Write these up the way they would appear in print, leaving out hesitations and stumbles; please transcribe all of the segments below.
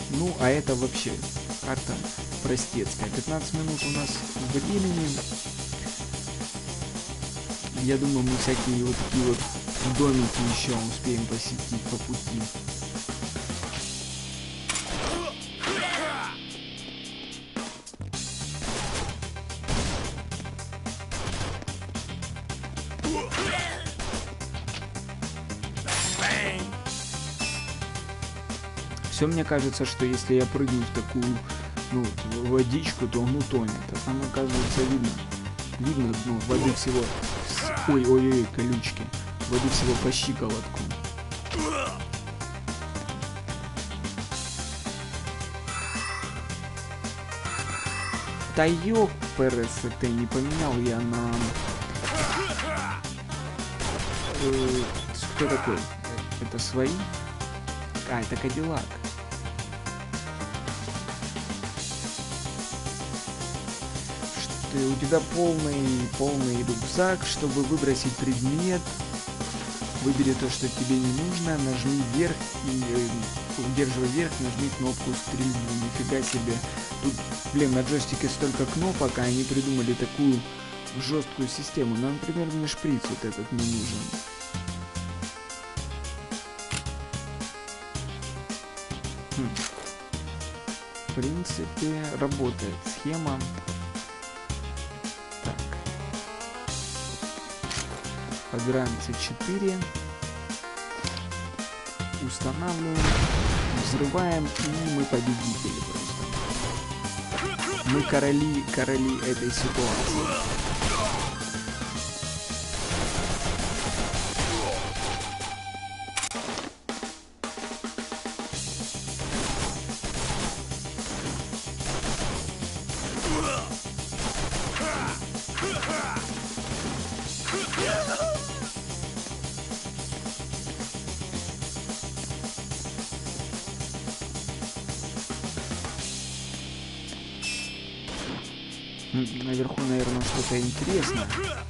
Ну, а это вообще карта простецкая. 15 минут у нас времени. Я думаю, мы всякие вот такие вот домики еще успеем посетить по пути. Все, мне кажется, что если я прыгну в такую, ну, водичку, то он утонет. А там, оказывается, видно дно, воды всего... Ой-ой-ой, колючки. Воды всего по щиколотку. Да ёпересете, не поменял я на... Кто такой? Это свои? А, это Кадиллак. У тебя полный рюкзак. Чтобы выбросить предмет, выбери то, что тебе не нужно, нажми вверх и удерживай вверх, нажми кнопку стрельбы. Нифига себе. Тут, блин, на джойстике столько кнопок, а они придумали такую жесткую систему. Нам, например, мне шприц вот этот не нужен. В принципе, работает схема. Так. Подбираем C4. Устанавливаем. Взрываем, и мы победители просто. Мы короли этой ситуации. Наверху, наверное, что-то интересное.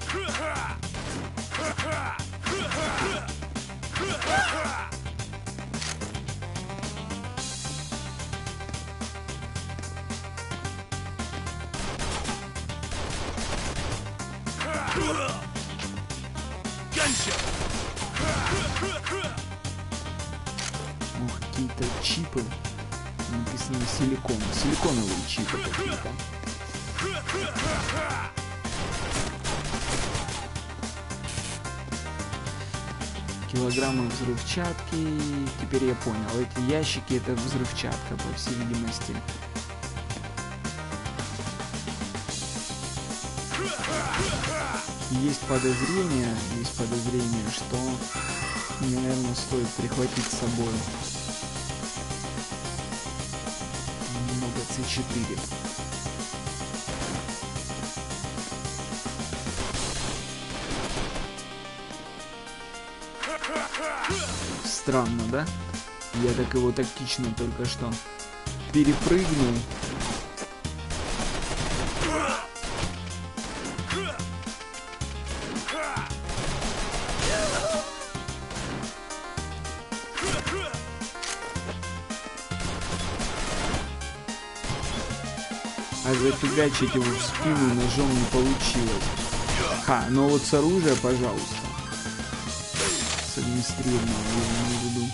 Ух, какие-то чипы. Написано силикон. Силиконовые чипы какие-то. Килограммы взрывчатки. Теперь я понял. Эти ящики — это взрывчатка, по всей видимости. Есть подозрение, что мне, наверное, стоит прихватить с собой немного C4. Странно, да? Я так его тактично только что перепрыгнул. А зафигачить его в спину ножом не получилось. Ха, но вот с оружия, пожалуйста. С огнестрельного, я имею в виду.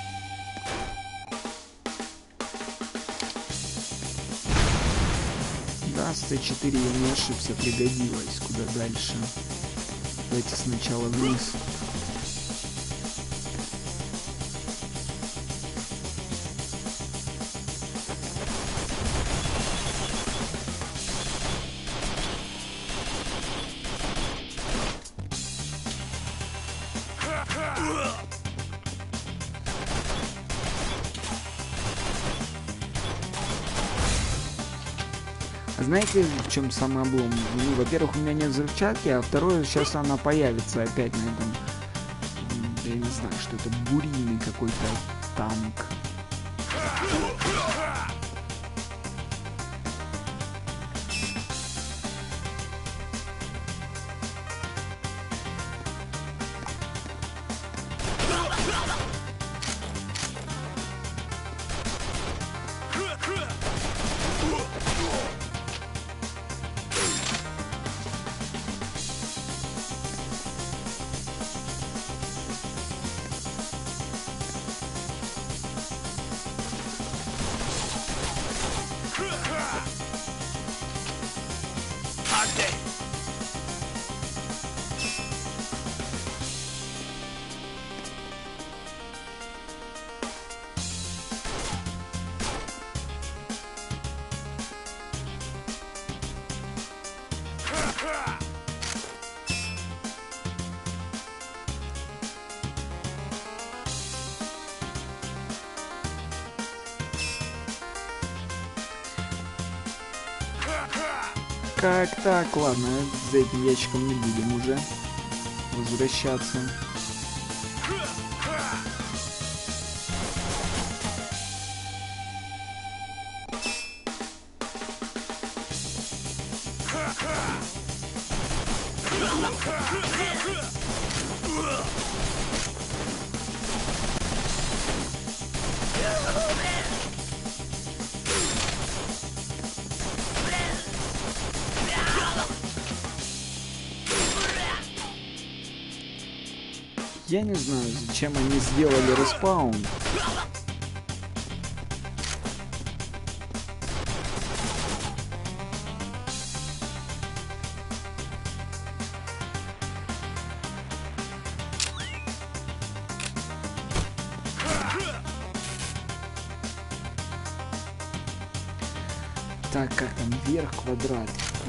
Да, с C4 я не ошибся, пригодилось. Куда дальше? Давайте сначала вниз. Знаете, в чем самый облом? Ну, во-первых, у меня нет взрывчатки, а второе, сейчас она появится опять на этом. Я не знаю, что это, бурильный какой-то танк. Как так? Ладно, за этим ящиком не будем уже возвращаться. Я не знаю, зачем они сделали респаун. Так, как там вверх квадрат?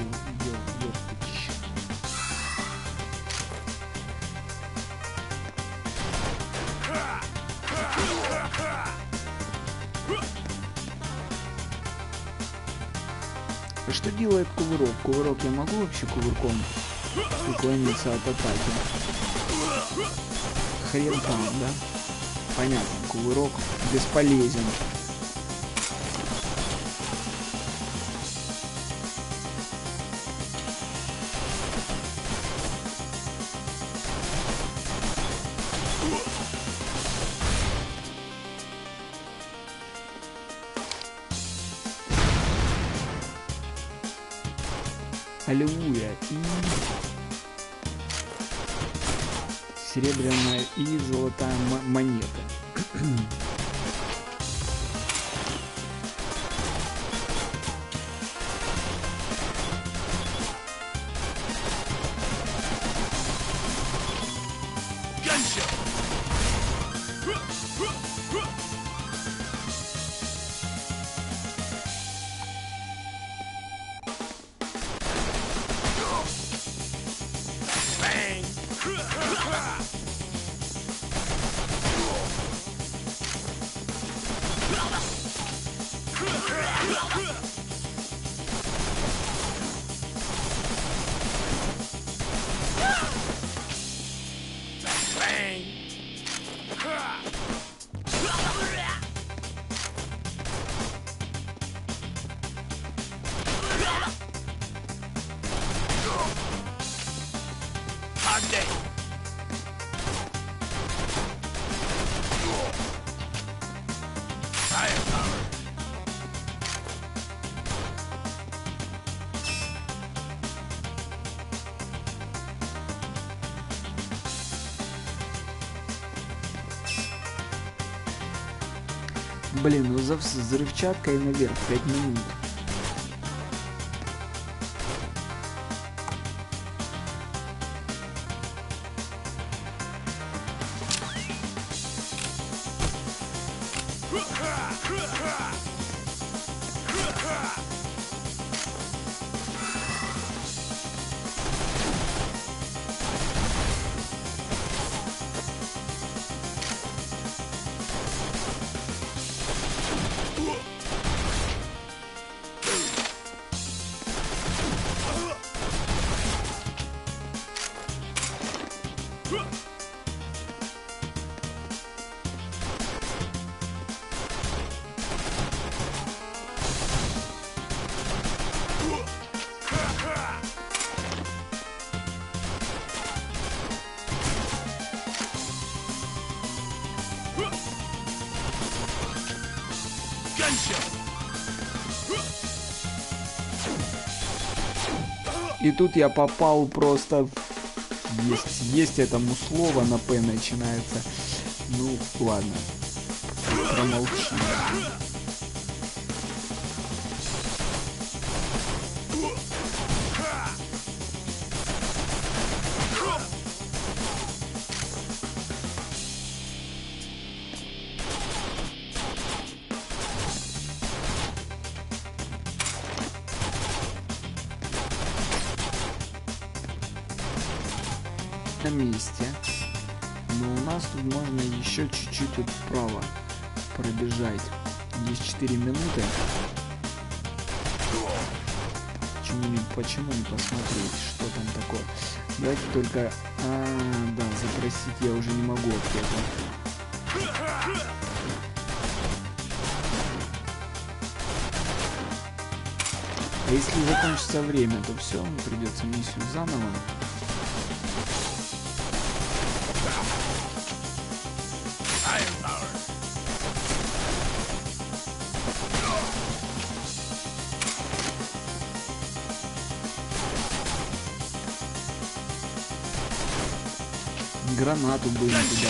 А что делает кувырок? Кувырок я могу вообще кувырком уклониться от атаки? Хрен там, да? Понятно, кувырок бесполезен. Аллилуйя. И серебряная и золотая монета. Блин, ну за взрывчаткой наверх 5 минут. И тут я попал просто в... Есть этому слово на П начинается. Ну, ладно. Промолчи. На месте, но у нас тут можно еще чуть-чуть вот вправо пробежать. Есть 4 минуты. Чё почему не посмотреть, что там такое. Давайте только... да, запросить я уже не могу аптеку. А если закончится время, то все, придется миссию заново. Гранату были туда.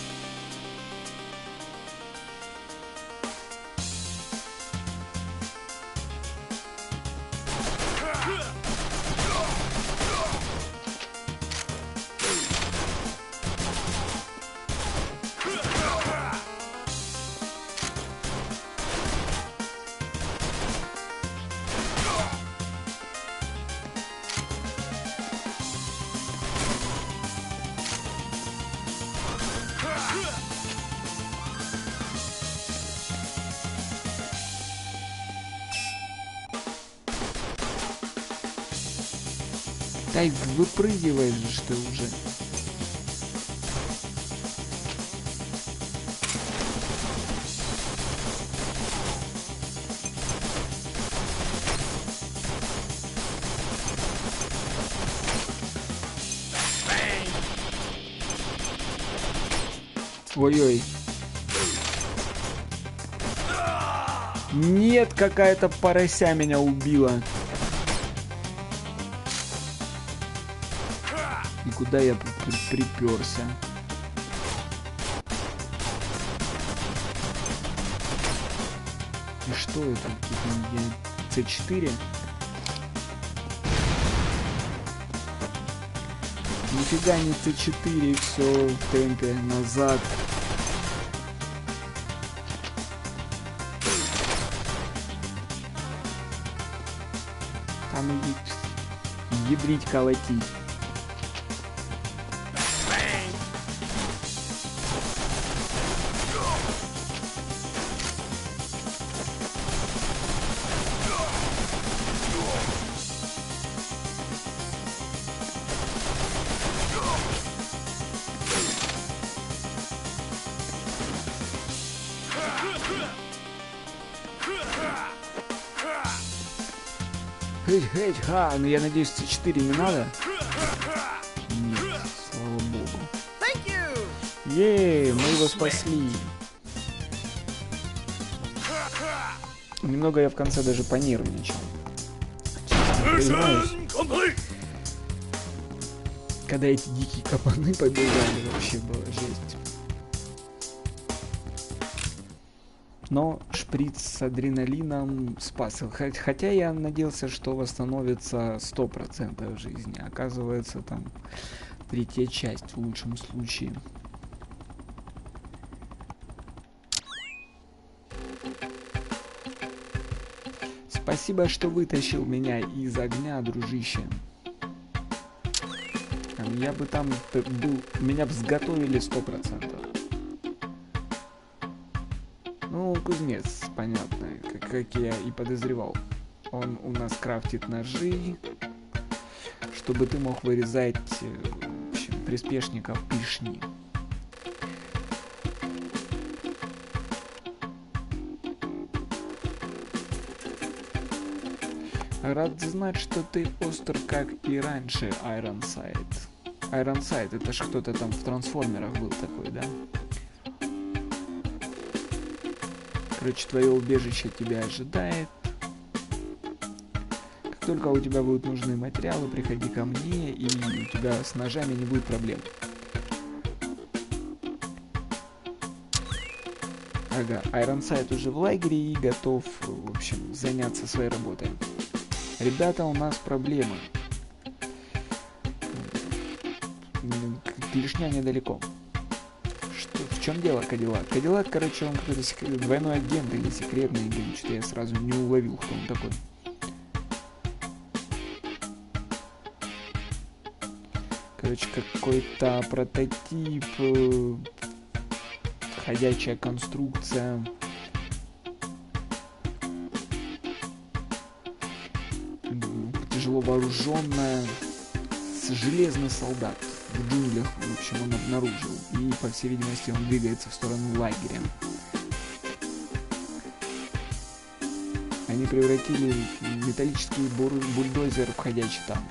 Дай, выпрыгиваешь же ты уже. Ой-ой. Нет, какая-то порося меня убила. И куда я приперся? И что это? С4? Нифига не С4, все в темпе назад. Там и ядрить, колотить. Ну я надеюсь, С4 не надо? Нет, слава богу. Ей, мы его спасли. Немного я в конце даже понервничал. Честно признаюсь. Когда эти дикие кабаны побежали, вообще была жесть. Но шприц с адреналином спас. Хотя я надеялся, что восстановится 100% жизни. Оказывается, там третья часть в лучшем случае. Спасибо, что вытащил меня из огня, дружище. Я бы там был... Меня бы сготовили 100%. Ну, кузнец, понятно, как я и подозревал. Он у нас крафтит ножи, чтобы ты мог вырезать, в общем, приспешников клешни. Рад знать, что ты остр, как и раньше, Айронсайд. Айронсайд, это ж кто-то там в трансформерах был такой, да? Короче, твое убежище тебя ожидает. Как только у тебя будут нужны материалы, приходи ко мне, и у тебя с ножами не будет проблем. Ага, Айронсайд уже в лагере и готов, в общем, заняться своей работой. Ребята, у нас проблемы. Клешня недалеко. В чем дело, Кадиллак? Кадиллак, короче, он какой-то двойной агент или секретный агент. Что-то я сразу не уловил, кто он такой. Короче, какой-то прототип, ходячая конструкция. тяжело вооруженная, железный солдат. В джунглях, в общем, он обнаружил. И, по всей видимости, он двигается в сторону лагеря. Они превратили металлический бульдозер в ходячий танк.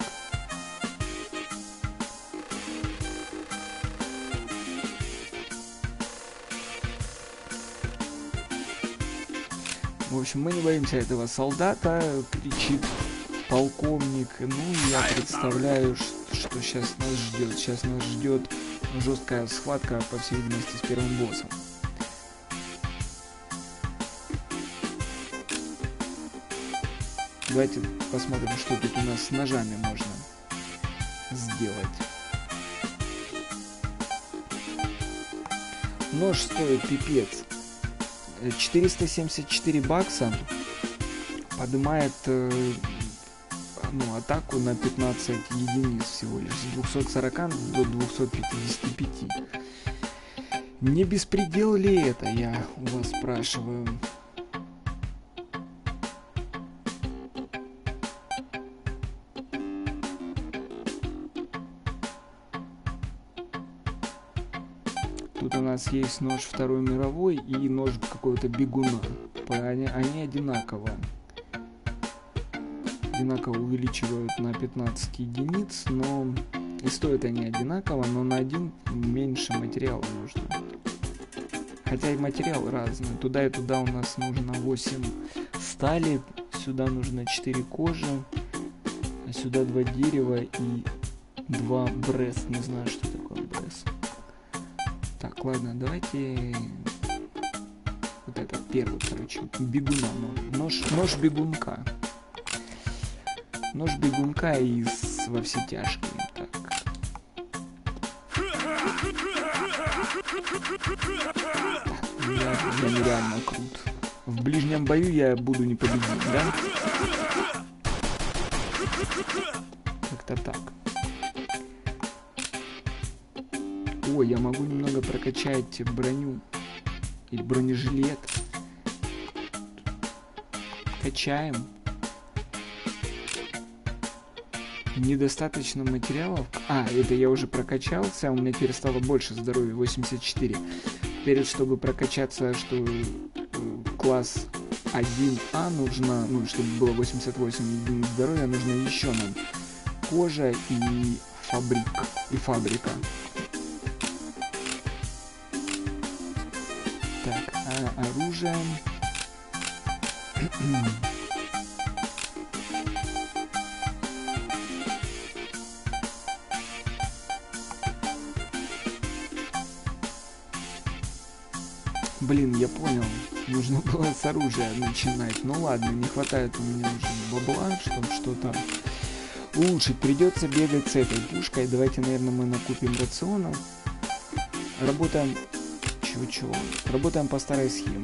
В общем, мы не боимся этого солдата, кричит полковник. Ну, я представляю, что сейчас нас ждет. Сейчас нас ждет жесткая схватка, по всей видимости, с первым боссом. Давайте посмотрим, что тут у нас с ножами можно сделать. Нож стоит пипец. 474 бакса. Поднимает атаку на 15 единиц всего лишь. С 240 до 255. Не беспредел ли это, я у вас спрашиваю. Тут у нас есть нож Второй мировой и нож какого-то бегуна. Они одинаково увеличивают на 15 единиц, но и стоят они одинаково, но на один меньше материала нужно. Хотя и материал разный. Туда и туда у нас нужно 8 стали, сюда нужно 4 кожи, а сюда 2 дерева и 2 брест. Не знаю, что такое брест. Так, ладно, давайте вот этот первый, короче, бегуна, нож бегунка. Нож бегунка из «Во все тяжкие». Так. Я нереально крут. В ближнем бою я буду непобедим, да? Как-то так. Ой, я могу немного прокачать броню. Или бронежилет. Качаем. Недостаточно материалов. Это я уже прокачался. У меня теперь стало больше здоровья. 84. Теперь, чтобы прокачаться, что класс 1А нужно, чтобы было 88 единиц здоровья, нужно еще нам кожа и фабрика. Так, оружие. Блин, я понял. Нужно было с оружия начинать. Ну ладно, не хватает у меня уже бабла, чтобы что-то улучшить. Придется бегать с этой пушкой. Давайте, наверное, мы накупим рационов. Работаем... Чего? Работаем по старой схеме.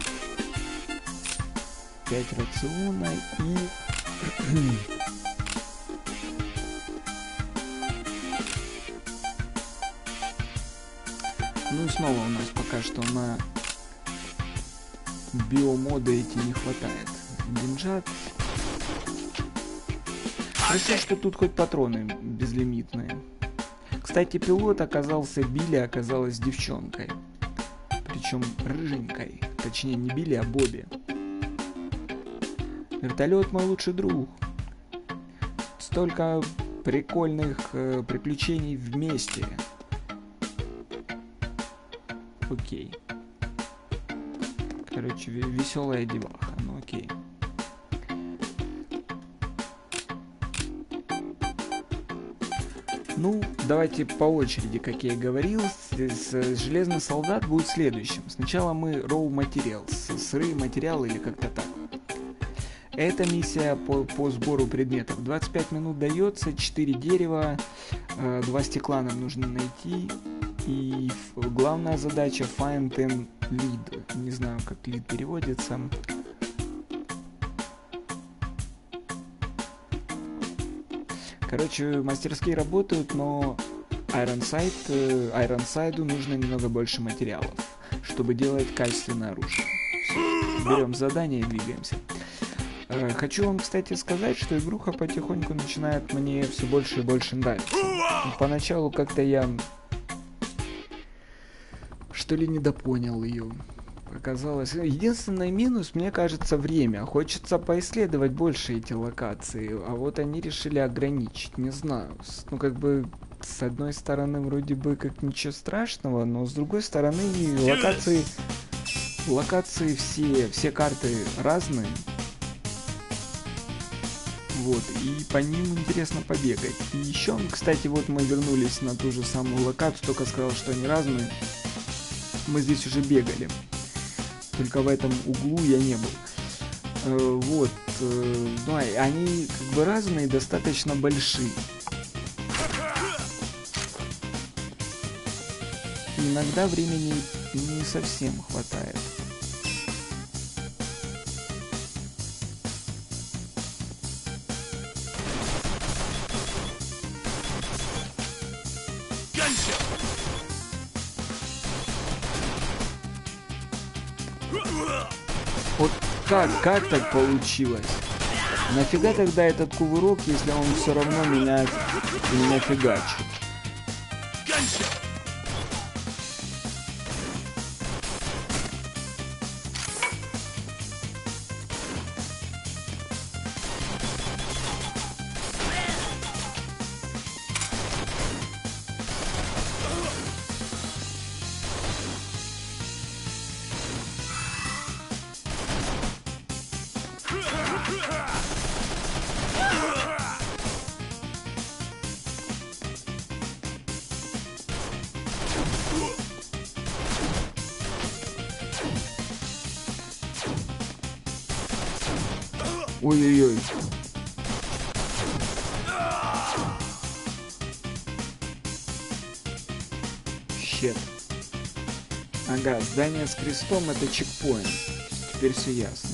5 рациона и... Ну и снова у нас пока что на биомоды эти не хватает. Деньжат. Хорошо, что тут хоть патроны безлимитные. Кстати, пилот Билли оказалась девчонкой. Причем рыженькой. Точнее, не Билли, а Бобби. Вертолет мой лучший друг. Столько прикольных приключений вместе. Окей. Короче, веселая деваха. Ну окей. Ну, давайте по очереди, как я и говорил. Железный солдат будет следующим. Сначала мы raw materials, сырые материалы или как-то так. Это миссия по сбору предметов. 25 минут дается, 4 дерева, 2 стекла нам нужно найти. И главная задача find and lead. Не знаю, как lead переводится. Короче, мастерские работают, но Айронсайду нужно немного больше материалов, чтобы делать качественное оружие. Все, берем задание и двигаемся. Хочу вам, кстати, сказать, что игруха потихоньку начинает мне все больше и больше нравиться. Поначалу как-то я, что ли, недопонял ее. Оказалось, единственный минус, мне кажется, время. Хочется поисследовать больше эти локации, а вот они решили ограничить, не знаю. Ну, как бы, с одной стороны, вроде бы как ничего страшного, но с другой стороны, локации все карты разные. Вот, и по ним интересно побегать. И еще, кстати, вот мы вернулись на ту же самую локацию, только сказал, что они разные. Мы здесь уже бегали. Только в этом углу я не был. Вот. Ну, они как бы разные, достаточно большие. Иногда времени не совсем хватает. Вот как так получилось? Нафига тогда этот кувырок, если он все равно меня фигачит? Ой-ой-ой. Щет. Ага, здание с крестом — это чекпоинт. Теперь все ясно.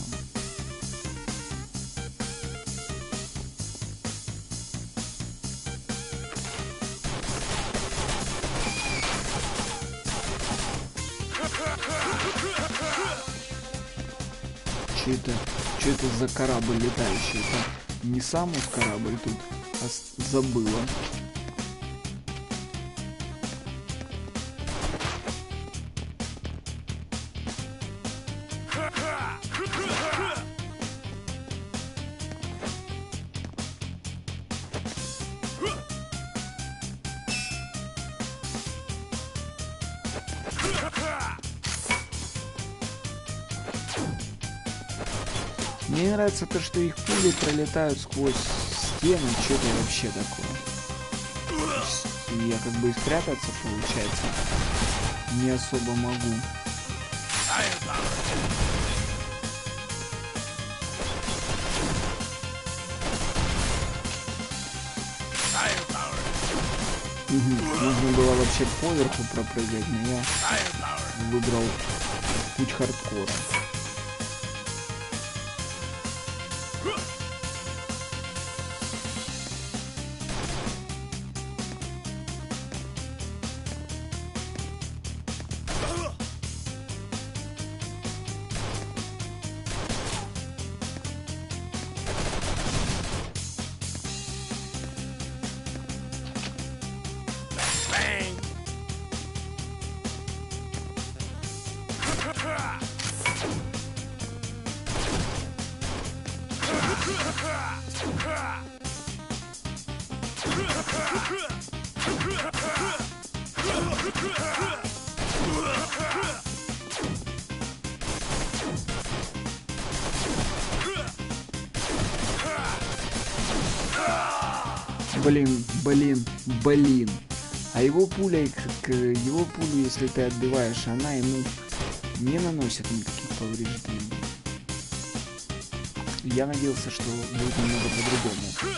Что это за корабль летающий? Это не сам уж корабль тут, а забыла. Мне не нравится то, что их пули пролетают сквозь стены. Что это вообще такое? Я как бы и спрятаться, получается, не особо могу. Нужно было вообще поверху пропрыгать, но я выбрал путь хардкора. Блин. А его пуля, если ты отбиваешь, она ему не наносит никаких повреждений. Я надеялся, что будет немного по-другому.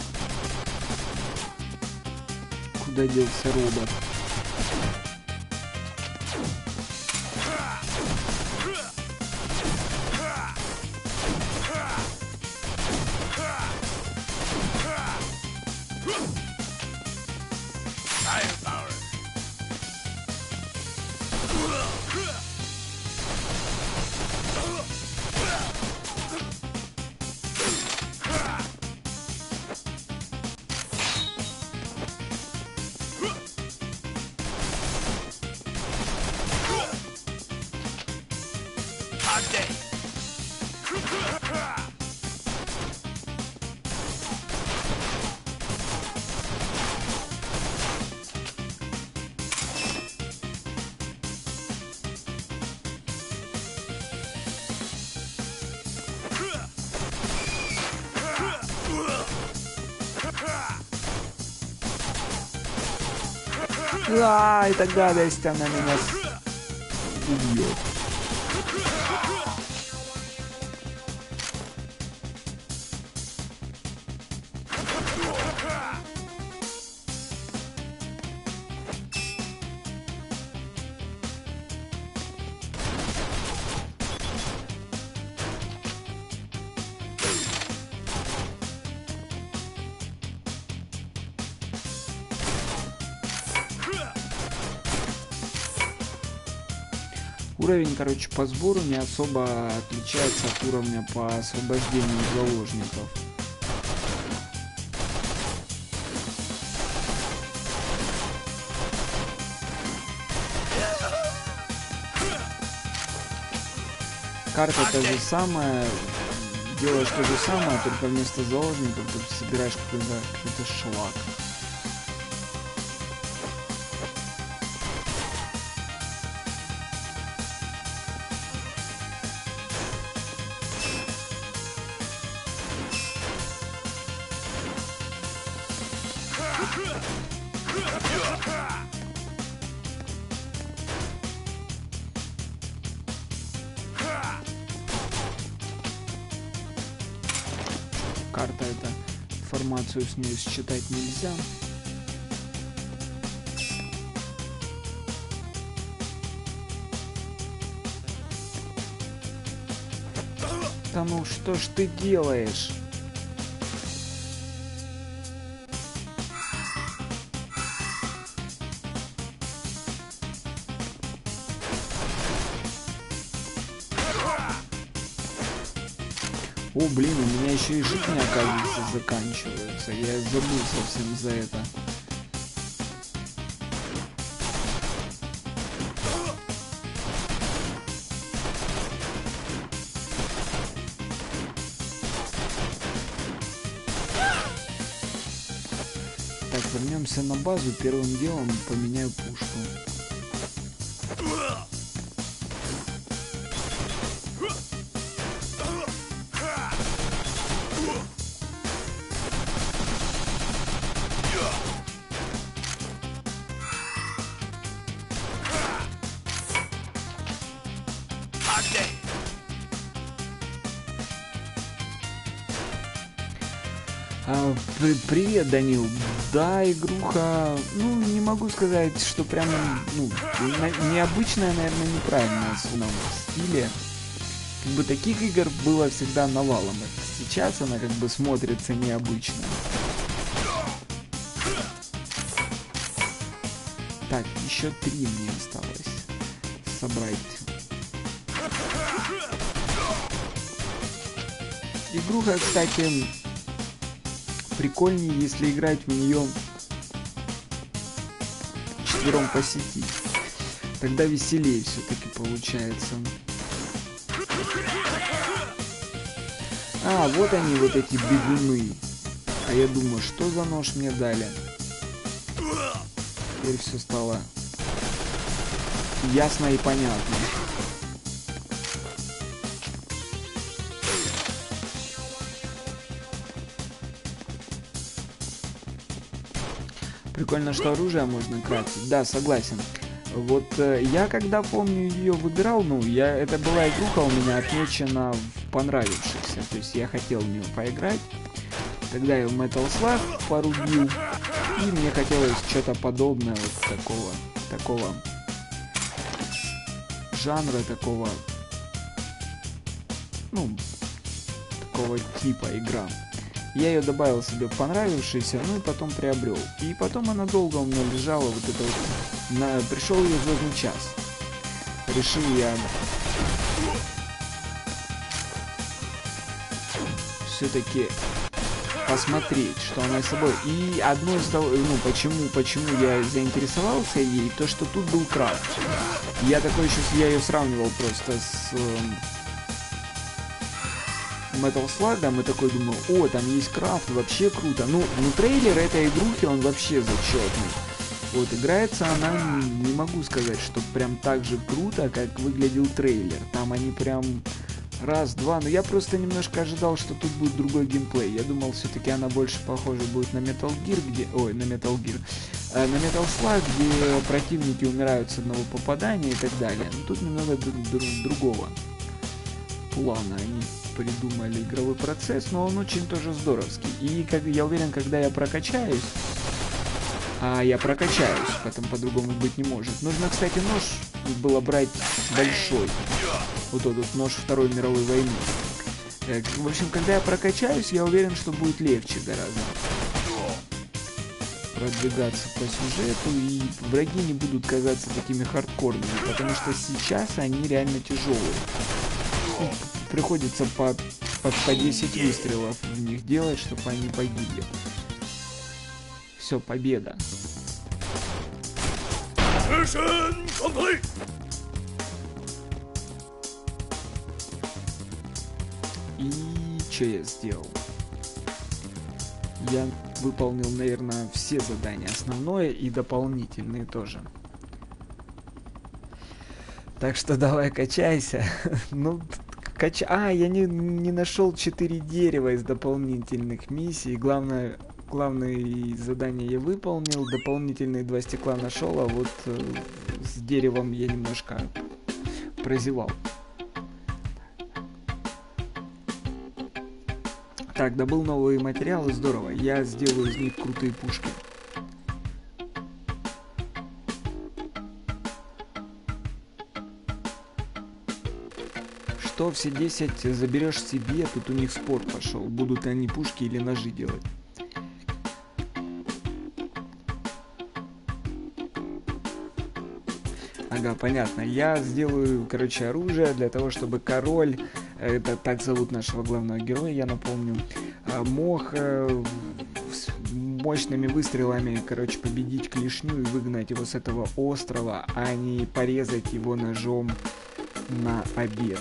Куда делся робот? Эта гадость, она меня убьет. Уровень, короче, по сбору не особо отличается от уровня по освобождению заложников. Карта та же самая, делаешь то же самое, только вместо заложников ты собираешь какой-то шлак. Карта, это информацию с нее считать нельзя. Да ну что ж ты делаешь? О, блин, у меня еще и жизни, оказывается, заканчиваются. Я забыл совсем за это. Так, вернемся на базу. Первым делом поменяю пушку. Привет, Данил. Да, игруха, ну, не могу сказать, что прям, ну, необычная, наверное, неправильно в основном стиле. Как бы таких игр было всегда навалом. Сейчас она как бы смотрится необычно. Так, еще 3 мне осталось собрать. Игруха, кстати, прикольнее, если играть в нее 4 по сети. Тогда веселее все-таки получается. А, вот они, вот эти бегуны. А я думаю, что за нож мне дали? Теперь все стало ясно и понятно. Прикольно, что оружие можно крафтить. Да, согласен. Вот я когда помню ее выбирал, ну, это была игруха у меня отмечена в понравившихся. То есть я хотел в нее поиграть. Тогда я в Metal Slug порубил. И мне хотелось что-то подобное вот такого жанра, такого, ну, такого типа игра. Я ее добавил себе понравившейся, ну и потом приобрел. И потом она долго у меня лежала, вот это вот. Пришел ее звездный час. Решил я все-таки посмотреть, что она собой. И одно из того, ну, почему я заинтересовался ей, то, что тут был крафт. Я такой еще, я ее сравнивал просто с Metal Slug, и такой думаю, о, там есть крафт, вообще круто. Ну трейлер этой игрухи, он вообще зачетный. Вот, играется она, не могу сказать, что прям так же круто, как выглядел трейлер. Там они прям раз, два, но я просто немножко ожидал, что тут будет другой геймплей. Я думал, все-таки она больше похожа будет на Metal Gear, на Metal Slug, где противники умирают с одного попадания и так далее. Но тут немного другого плана они придумали игровой процесс, но он очень тоже здоровский. И я уверен, когда я прокачаюсь, а я прокачаюсь, потом по-другому быть не может. Нужно, кстати, нож было брать большой. Вот этот нож Второй мировой войны. В общем, когда я прокачаюсь, я уверен, что будет легче гораздо продвигаться по сюжету, и враги не будут казаться такими хардкорными, потому что сейчас они реально тяжелые. Приходится по 10 выстрелов в них делать, чтобы они погибли. Все, победа. И что я сделал? Я выполнил, наверное, все задания. Основное и дополнительные тоже. Так что давай качайся. Ну, я не нашел 4 дерева из дополнительных миссий. Главное, главные задания я выполнил. Дополнительные 2 стекла нашел, а вот с деревом я немножко прозевал. Так, добыл новые материалы, здорово. Я сделаю из них крутые пушки. Что все 10 заберешь себе, тут у них спор пошел. Будут они пушки или ножи делать. Ага, понятно. Я сделаю, короче, оружие для того, чтобы король, это так зовут нашего главного героя, я напомню, мог с мощными выстрелами, короче, победить клешню и выгнать его с этого острова, а не порезать его ножом на обед.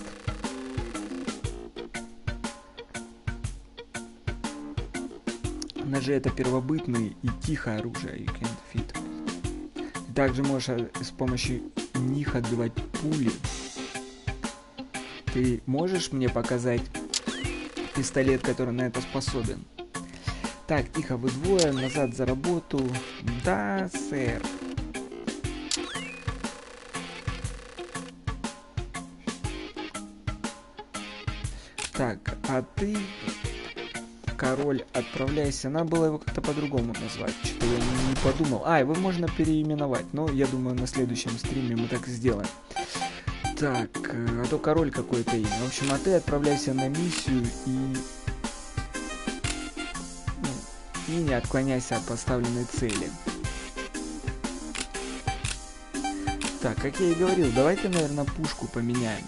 Ножи — это первобытные и тихое оружие. You can't fit. Также можешь с помощью них отбивать пули. Ты можешь мне показать пистолет, который на это способен? Так, тихо, вы двое, назад за работу. Да, сэр. Так, а ты, король, отправляйся. Надо было его как-то по-другому назвать. Что-то я не подумал. Его можно переименовать. Но я думаю, на следующем стриме мы так сделаем. Так, а то король какое-то имя. В общем, а ты отправляйся на миссию и не отклоняйся от поставленной цели. Так, как я и говорил, давайте, наверное, пушку поменяем.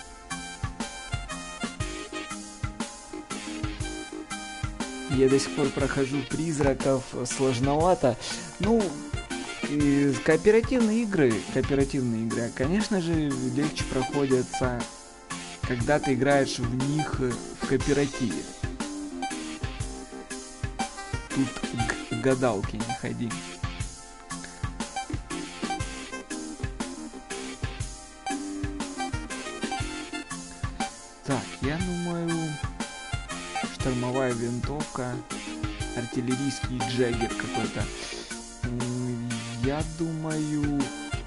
Я до сих пор прохожу призраков, сложновато. Ну, кооперативные игры, конечно же, легче проходятся, когда ты играешь в них в кооперативе. Тут к гадалке не ходи. Так, я думаю, штурмовая винтовка, артиллерийский джаггер какой-то. Я думаю,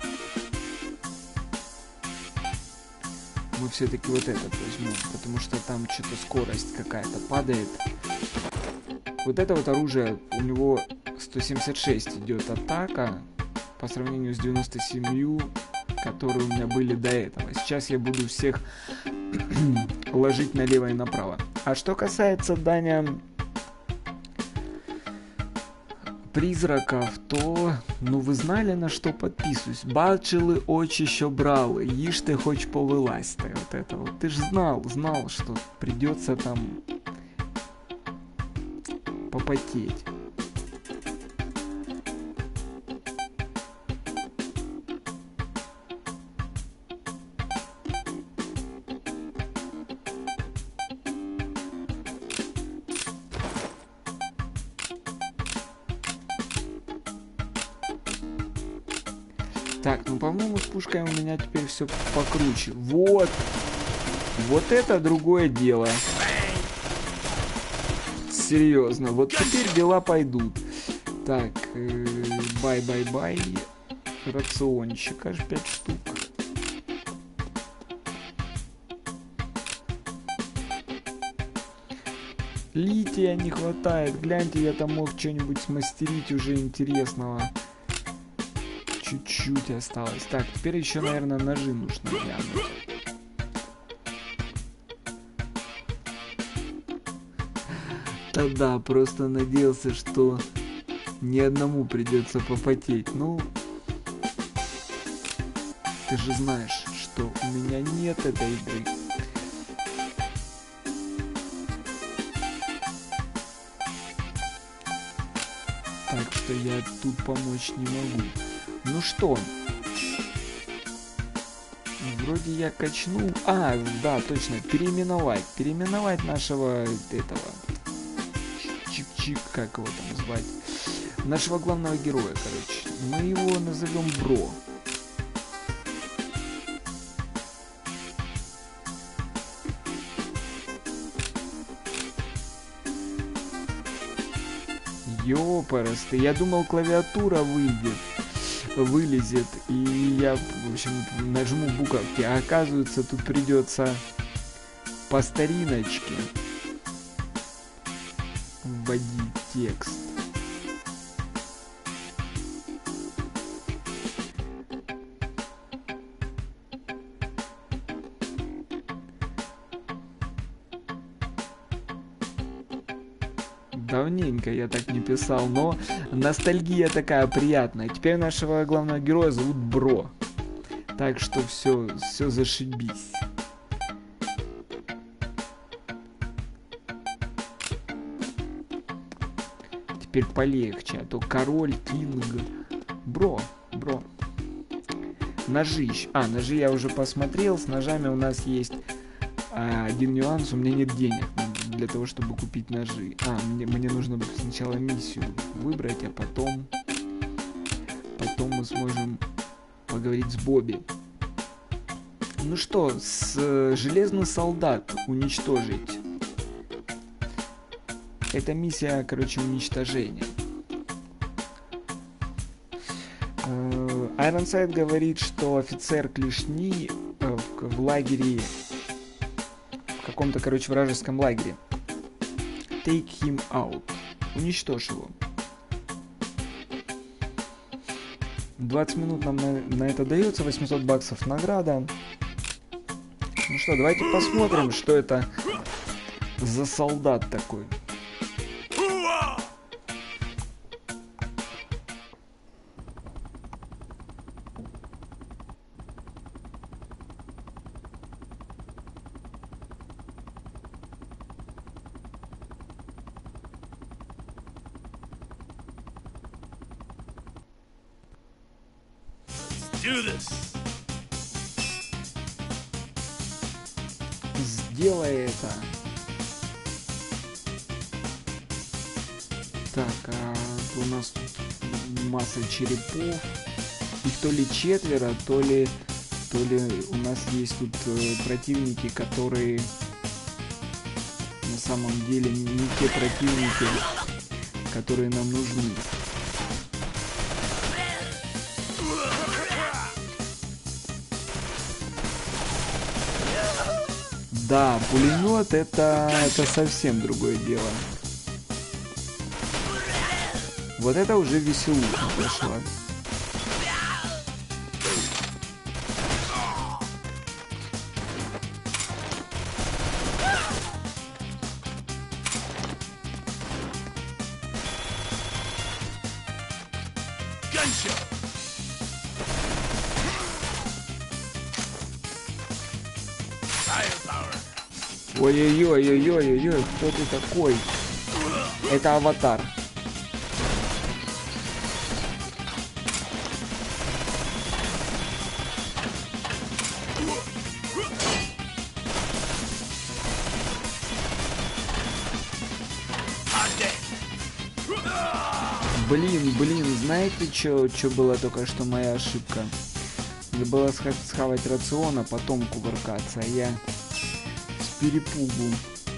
мы все-таки вот этот возьмем, потому что там что-то скорость какая-то падает. Вот это вот оружие, у него 176 идет атака по сравнению с 97, которые у меня были до этого. Сейчас я буду всех ложить налево и направо. А что касается, Даня, призраков, то, ну, ви знали, на що підписуюсь. Бачили очі, що брали, їжте хоч повилазьте. Вот это вот. Ты ж знал, что придется там попотеть. Так, ну, по-моему, с пушкой у меня теперь все покруче. Вот. Вот это другое дело. Серьезно, вот теперь дела пойдут. Так, бай-бай-бай. Рациончик аж 5 штук. Лития не хватает. Гляньте, я там мог что-нибудь смастерить уже интересного. Чуть-чуть осталось. Так, теперь еще, наверное, ножи нужно глянуть. Да, просто надеялся, что ни одному придется попотеть. Ну, ты же знаешь, что у меня нет этой игры. Так что я тут помочь не могу. Ну что? Вроде я качнул. А, да, точно, переименовать. Переименовать нашего этого... Чик-чик, как его там звать? Нашего главного героя, короче. Мы его назовем Бро. Ёпарасты, я думал, клавиатура вылезет, и я, в общем, нажму буковки, а оказывается, тут придется по стариночке вводить текст. Давненько я так не писал, но ностальгия такая приятная. Теперь нашего главного героя зовут Бро. Так что все зашибись. Теперь полегче, а то король, кинг. Бро. Ножи. Ножи я уже посмотрел. С ножами у нас есть один нюанс. У меня нет денег для того, чтобы купить ножи. Мне нужно сначала миссию выбрать, а потом мы сможем поговорить с Бобби. Ну что, железный солдат уничтожить. Это миссия, короче, уничтожения. Айронсайд говорит, что офицер Клешни в лагере, в каком-то, короче, вражеском лагере. Take him out. Уничтожь его. 20 минут нам на это дается, 800 баксов награда. Ну что, давайте посмотрим, что это за солдат такой. Сделай это. Так, у нас тут масса черепов. Их то ли четверо, то ли у нас есть тут противники, которые на самом деле не те противники, которые нам нужны. Да, пулемет это совсем другое дело. Вот это уже веселуха пошла. Ой-ой-ой-ой-ой-ой, кто ты такой? Это аватар. Блин, знаете, что было только что моя ошибка? Надо было схавать рацион, а потом кувыркаться, а я с перепугу.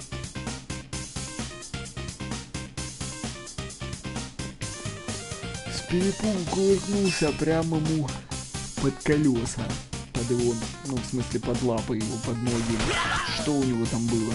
С перепугу кувыркнулся прямо ему под колеса. Под его, ну, в смысле, под лапы его, под ноги. Что у него там было?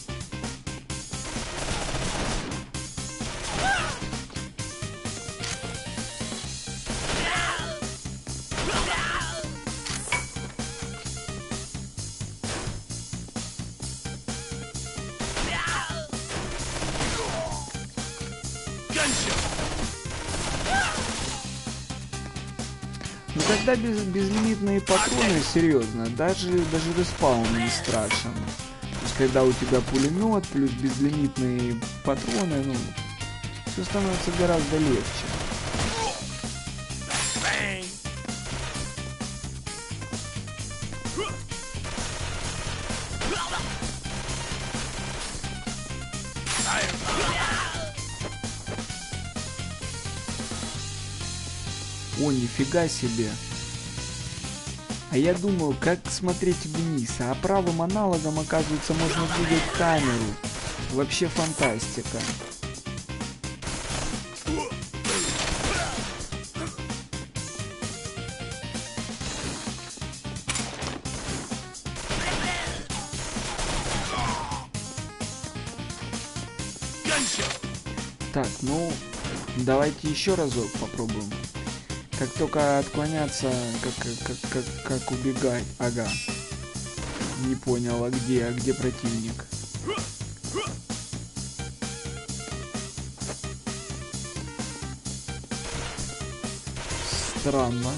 Ну тогда безлимитные патроны, серьезно, даже респаун не страшен. То есть когда у тебя пулемет плюс безлимитные патроны, ну, все становится гораздо легче. О, нифига себе. А я думаю, как смотреть вниз, а правым аналогом, оказывается, можно двигать камеру. Вообще фантастика. Так, ну, давайте еще разок попробуем. Как только отклоняться, как убегать. Ага. Не понял, а где противник? Странно.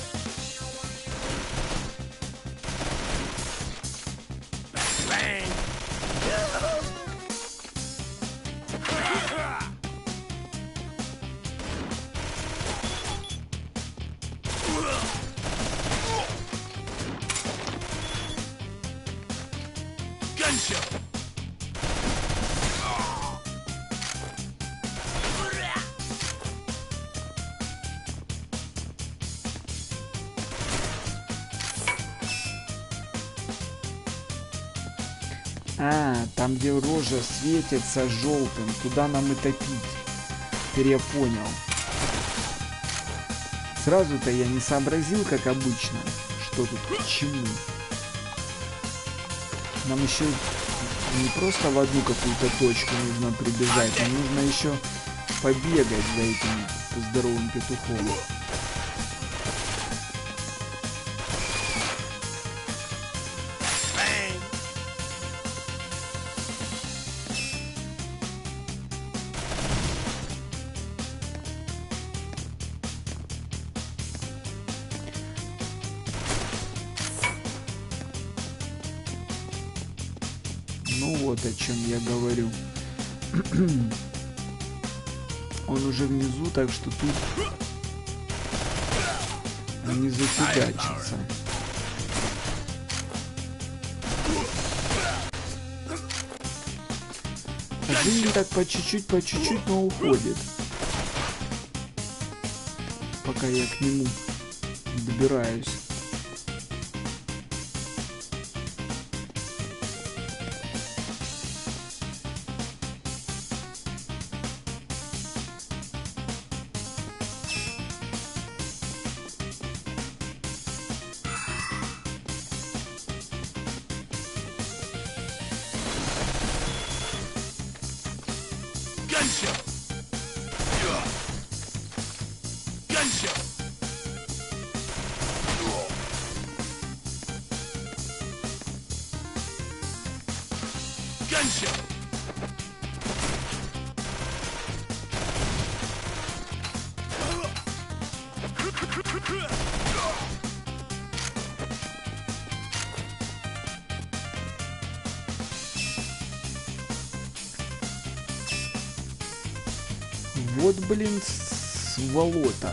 А, там где рожа светится желтым, туда нам и топить. Теперь я понял. Сразу-то я не сообразил, как обычно, что тут к чему. Нам еще не просто в одну какую-то точку нужно прибежать, а нужно еще побегать за этим здоровым петухом. Ну вот о чем я говорю. Он уже внизу, так что тут не зафигачится. А жизнь так по чуть-чуть, но уходит. Пока я к нему добираюсь. Вот, блин, сволота.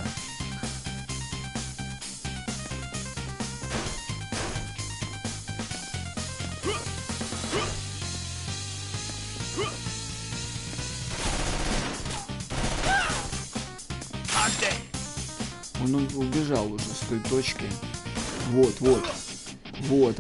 Он убежал уже с той точки. Вот, вот. Вот он.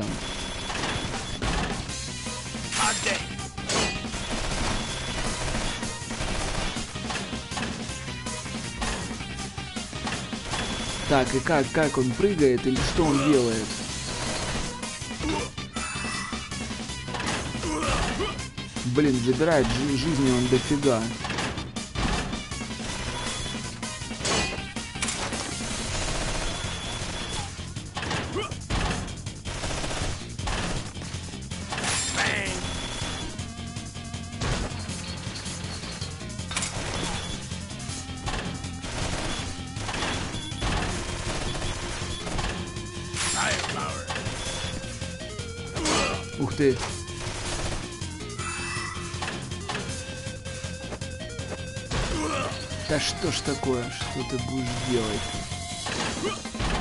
Так, и как он прыгает или что он делает? Блин, забирает жизни он дофига. Ух ты. Да что ж такое? Что ты будешь делать?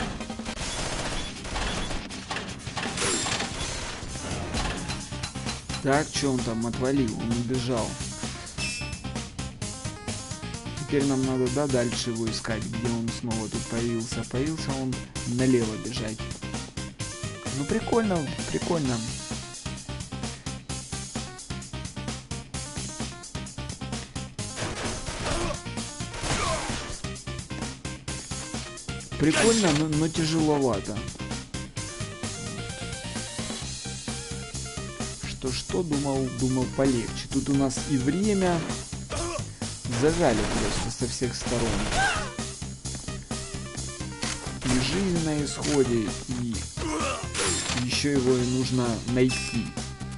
Так, что он там отвалил? Он убежал. Теперь нам надо, да, дальше его искать, где он снова тут появился. Появился он налево бежать. Ну прикольно, прикольно. Прикольно, но тяжеловато. Что думал полегче. Тут у нас и время зажали просто со всех сторон. И жизнь на исходе, и еще его нужно найти.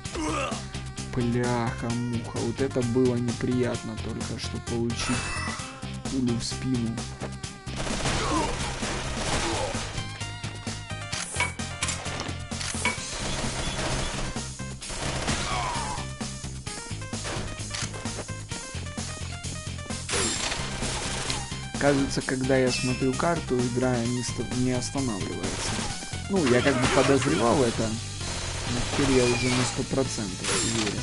Бляха-муха, вот это было неприятно только что получить пулю в спину. Кажется, когда я смотрю карту, игра не останавливается. Ну, я как бы подозревал это, но теперь я уже на 100% уверен.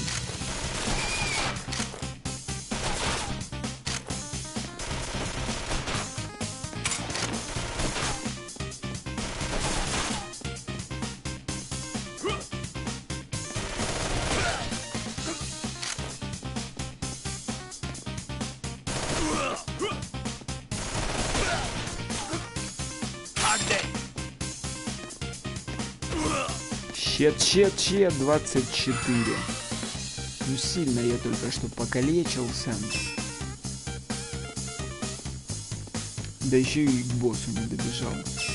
Чет 24. Ну сильно я только что покалечился. Да еще и к боссу не добежал.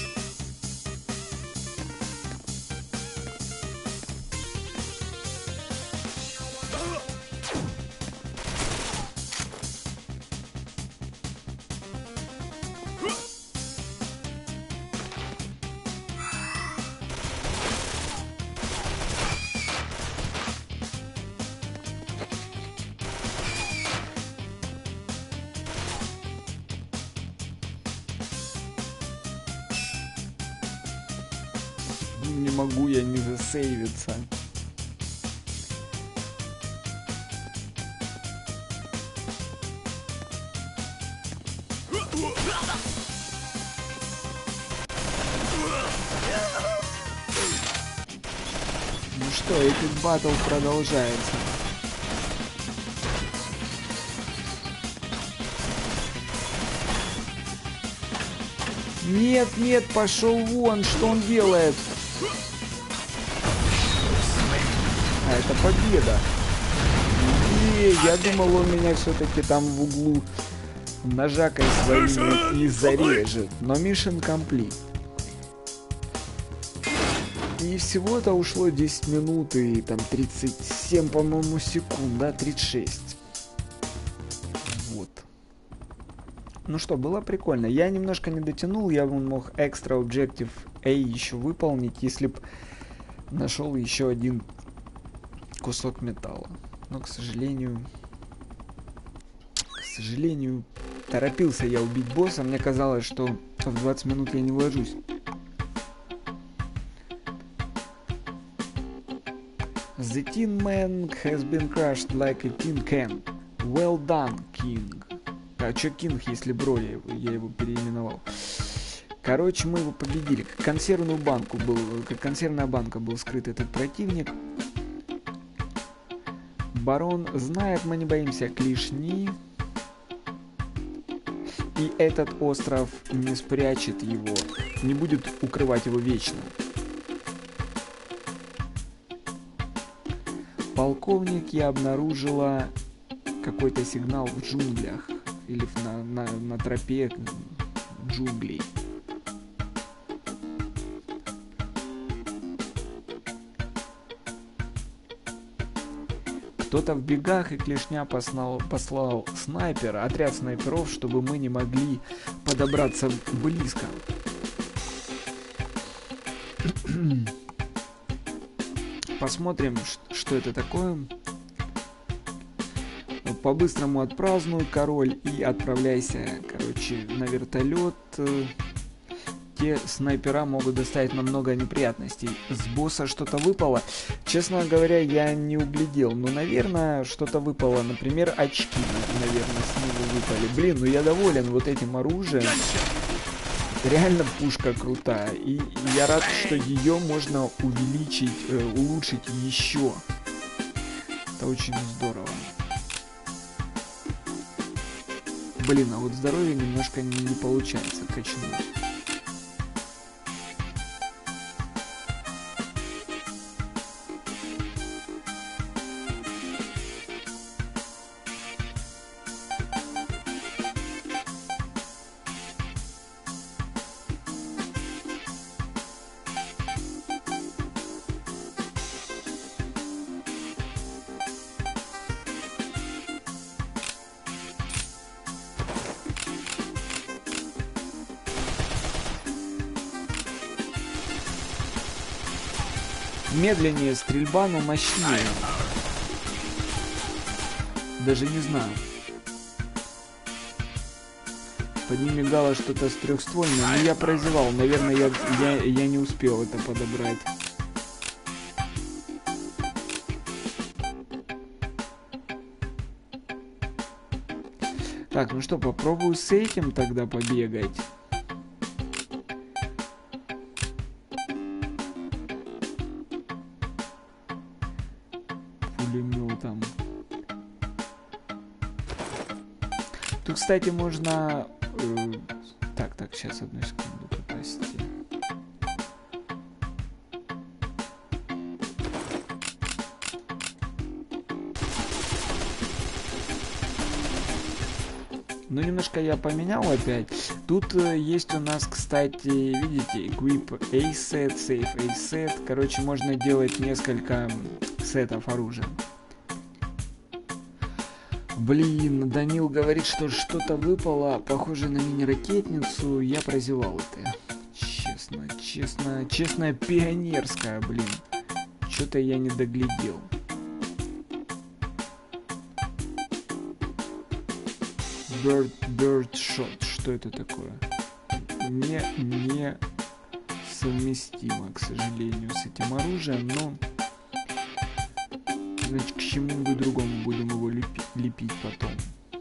Не могу я не засейвиться. Ну что, этот батл продолжается. Нет, нет, пошел вон, что он делает? А, это победа. И я думал, он меня все-таки там в углу ножакой своим не зарежет. Но mission complete. И всего-то ушло 10 минут и там 37, по-моему, секунд, да, 36. Вот. Ну что, было прикольно. Я немножко не дотянул, я мог Extra Objective A еще выполнить, если б нашел еще один кусок металла. Но, к сожалению, Торопился я убить босса, мне казалось, что в 20 минут я не вложусь. The Tin Man has been crushed like a tin can. Well done, King. А чё King, если бро, я его переименовал. Короче, мы его победили. Как консервная банка был скрыт этот противник. Барон знает, мы не боимся клешни. И этот остров не спрячет его, не будет укрывать его вечно. Полковник, я обнаружила какой-то сигнал в джунглях. Или на тропе джунглей. Кто-то в бегах, и клешня послал снайпера, отряд снайперов, чтобы мы не могли подобраться близко. Посмотрим, что это такое. По-быстрому отпразднуй, король, и отправляйся, короче, на вертолет. Те снайпера могут доставить нам много неприятностей. С босса что-то выпало. Честно говоря, я не углядел. Но, наверное, что-то выпало. Например, очки, наверное, с него выпали. Блин, ну я доволен вот этим оружием. Реально пушка крутая. И я рад, что ее можно улучшить еще. Это очень здорово. Блин, а вот здоровье немножко не получается качнуть. Медленнее стрельба, но мощнее. Даже не знаю. Под ним мигало что-то с трехствольным, но я прозевал. Наверное, я не успел это подобрать. Так, ну что, попробую с этим тогда побегать. Пулеметом. Тут, кстати, можно... Так, сейчас одну секунду, прости. Ну, немножко я поменял опять. Тут есть у нас, кстати, видите, Equip A-Set, Save A-Set. Короче, можно делать несколько сетов оружия. Блин, Данил говорит, что что-то выпало, похоже на мини-ракетницу. Я прозевал это. Честно, пионерская, блин. Что-то я не доглядел. Bird Shot. Что это такое? Не совместимо, к сожалению, с этим оружием, но... Значит, к чему-нибудь другому будем его лепить потом.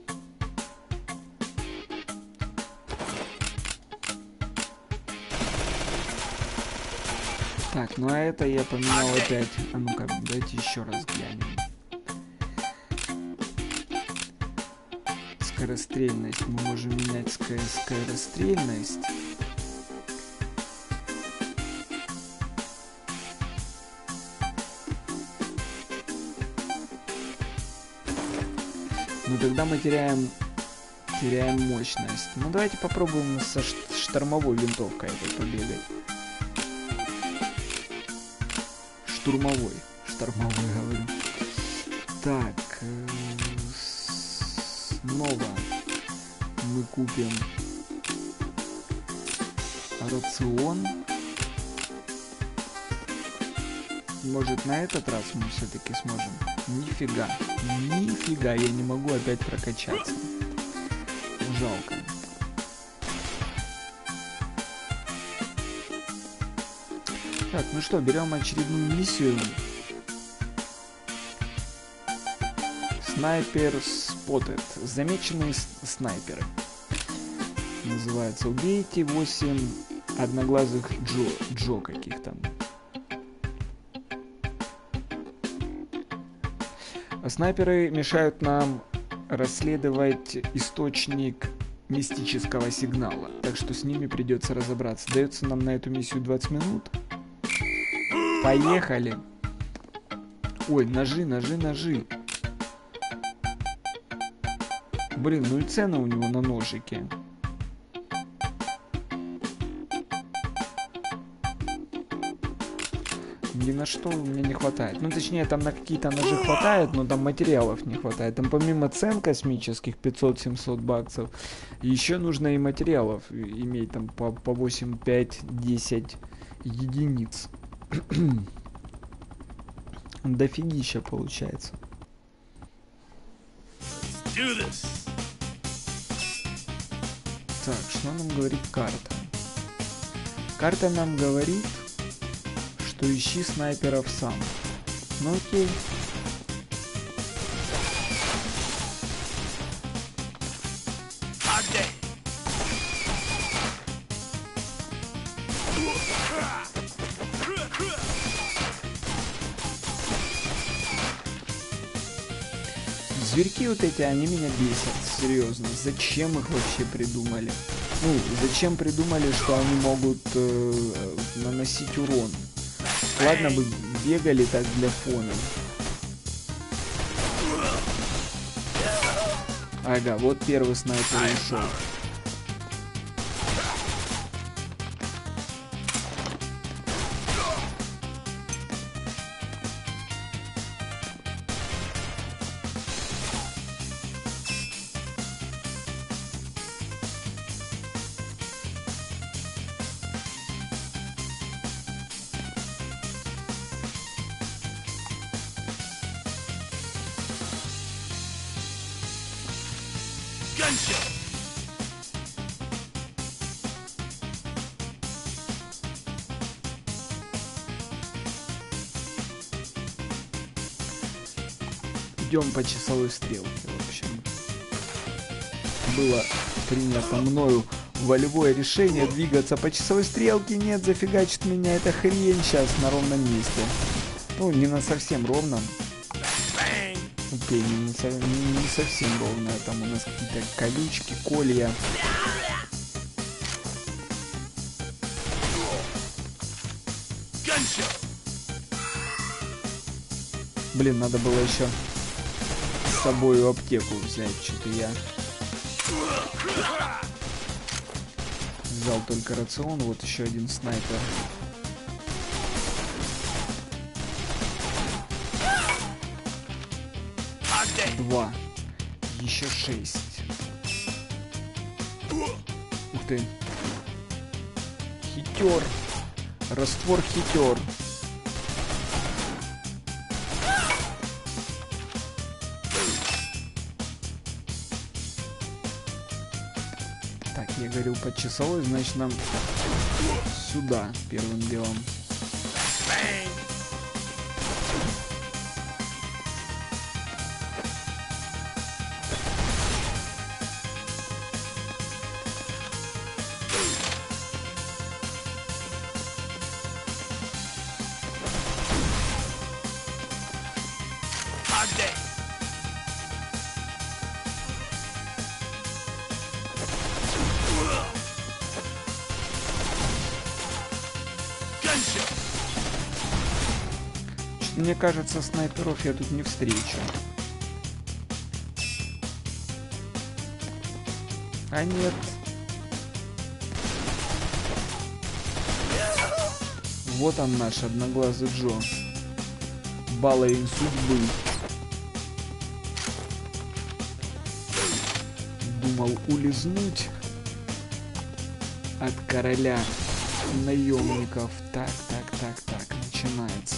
Так, ну а это я поменял опять. А ну-ка, давайте еще раз глянем. Скорострельность. Мы можем менять скорострельность. Но тогда мы теряем мощность. Ну давайте попробуем со штормовой винтовкой этой побегать. Штормовой говорю. Так, снова мы купим рацион. Может, на этот раз мы все-таки сможем? Нифига, я не могу опять прокачаться. жалко. Так, ну что, берем очередную миссию. Снайпер спотted. Замеченные снайперы. Называется. Убейте 8 одноглазых Джо каких-то. Снайперы мешают нам расследовать источник мистического сигнала. Так что с ними придется разобраться. Дается нам на эту миссию 20 минут. Поехали. Ой, ножи. Блин, ну и цена у него на ножике. Ни на что у меня не хватает. Ну, точнее, там на какие-то ножи хватает, но там материалов не хватает. Там помимо цен космических 500-700 баксов, еще нужно и материалов иметь там по 8, 5, 10 единиц. Дофигища получается. Так, что нам говорит карта? Карта нам говорит, что ищи снайперов сам. Ну окей. Зверьки вот эти, они меня бесят, серьезно. Зачем их вообще придумали? Ну, зачем придумали, что они могут наносить урон? Ладно бы бегали так для фона. Ага, вот первый снайпер ушел. Идем по часовой стрелке, в общем. Было принято мною волевое решение двигаться по часовой стрелке. Нет, зафигачит меня эта хрень сейчас на ровном месте. Ну, не на совсем ровном. Окей, не совсем ровно. Там у нас какие-то колючки, колья. Блин, надо было еще с собой аптеку взять. Что-то я взял только рацион. Вот еще один снайпер. Два. Еще 6. Ух ты. Хитер. Раствор хитер. Так, я говорил под часовой, значит нам сюда первым делом. Мне кажется, снайперов я тут не встречу. А нет. Вот он наш одноглазый Джо. Балларин судьбы. Думал улизнуть от короля наемников. Так, начинается.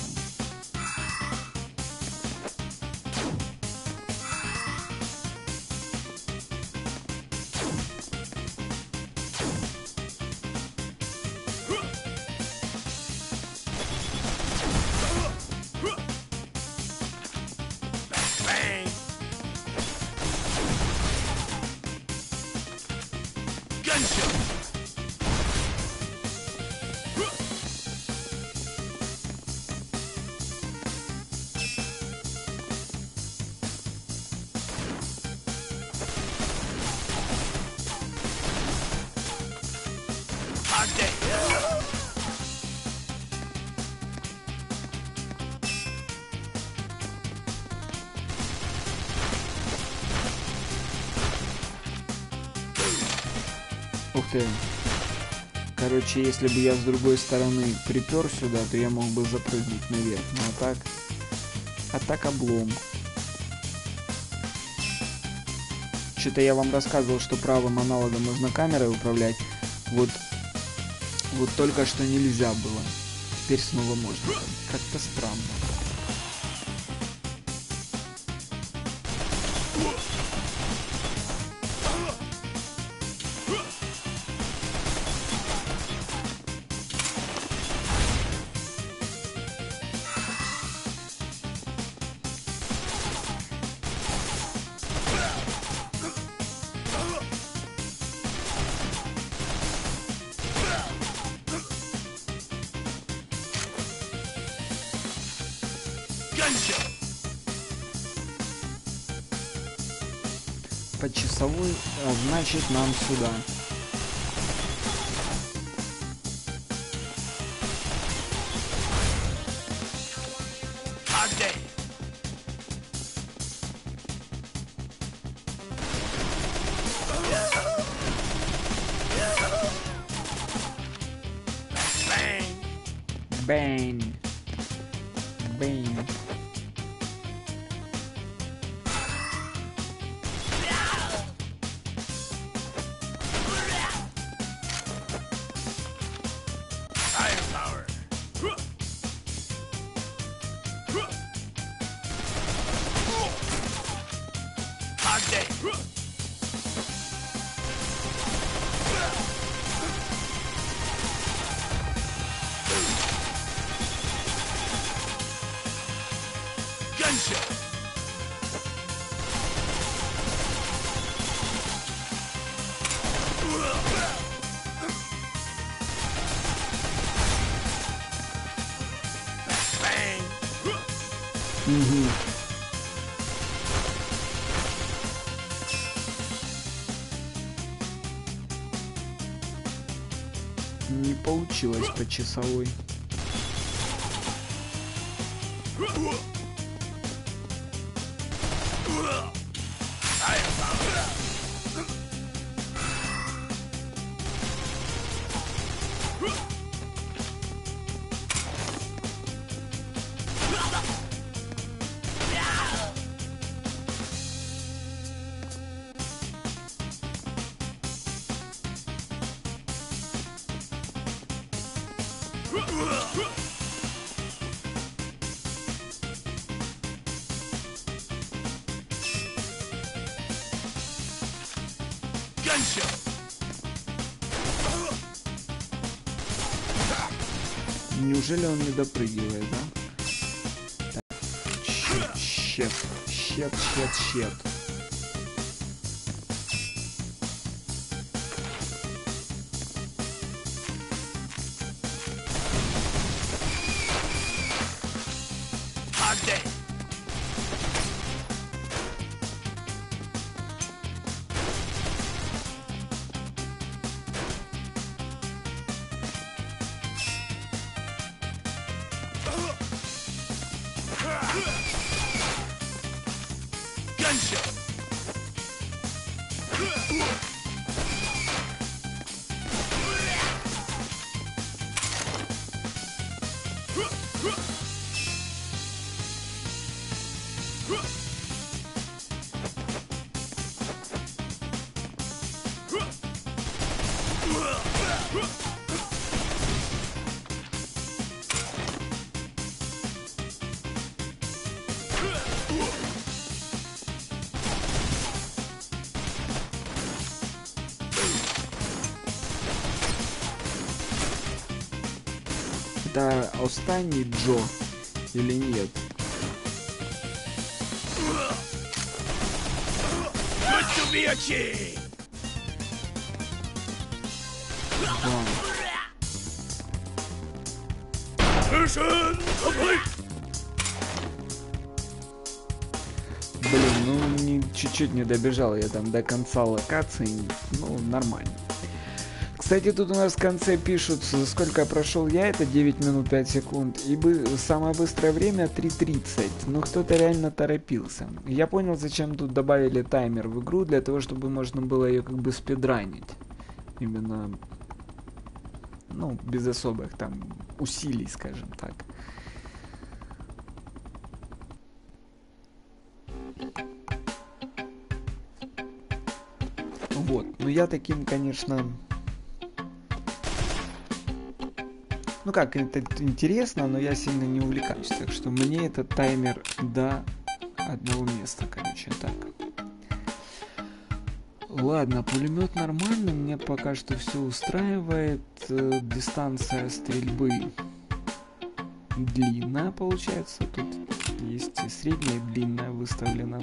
Ух ты. Короче, если бы я с другой стороны припер сюда, то я мог бы запрыгнуть наверх. Ну а так... А так облом. Что-то я вам рассказывал, что правым аналогом можно камерой управлять. Вот только что нельзя было. Теперь снова можно. Как-то странно. По часовой, а значит нам сюда. Бэнь. Бэнь. Угу. Не получилось по часовой. Неужели он не допрыгивает, да? Так. Щет. Это останній Джо или нет? Блин, ну чуть-чуть не добежал я там до конца локации, ну нормально. Кстати, тут у нас в конце пишут, сколько прошел я, это 9 минут 5 секунд, и самое быстрое время 3:30, но кто-то реально торопился. Я понял, зачем тут добавили таймер в игру, для того, чтобы можно было ее как бы спидранить. именно, ну, без особых там усилий, скажем так. Вот, но я таким, конечно, ну как, это интересно, но я сильно не увлекаюсь, так что мне этот таймер до одного места, короче, так. Ладно, пулемет нормальный, мне пока что все устраивает. Дистанция стрельбы длинная получается, тут есть и средняя, и длинная выставлена.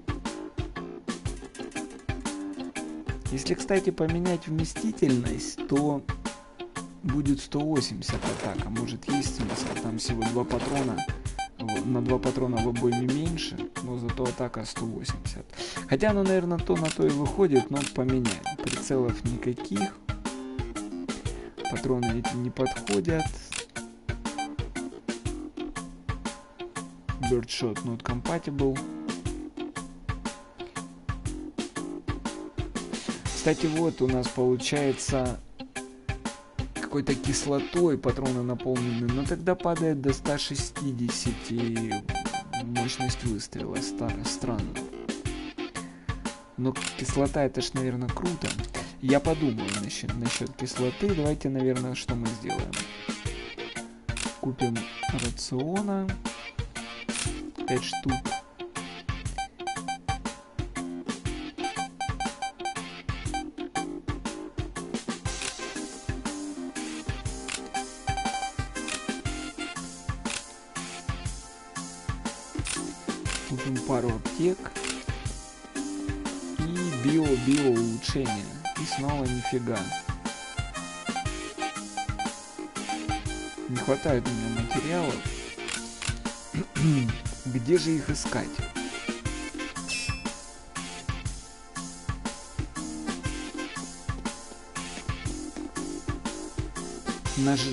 Если, кстати, поменять вместительность, то будет 180 атака. Может, есть смысл, там всего 2 патрона, на 2 патрона в обойме меньше, но зато атака 180. Хотя оно, наверное, то на то и выходит, но поменяем. Прицелов никаких, патроны эти не подходят. Birdshot not compatible. Кстати, вот у нас получается какой-то кислотой патроны наполнены, но тогда падает до 160 мощность выстрела. Странно. Но кислота, это ж, наверное, круто. Я подумаю насчет кислоты. Давайте, наверное, что мы сделаем? Купим рациона 5 штук. Купим пару аптек. И био улучшение. И снова нифига. Не хватает у меня материалов. Где же их искать? Ножи.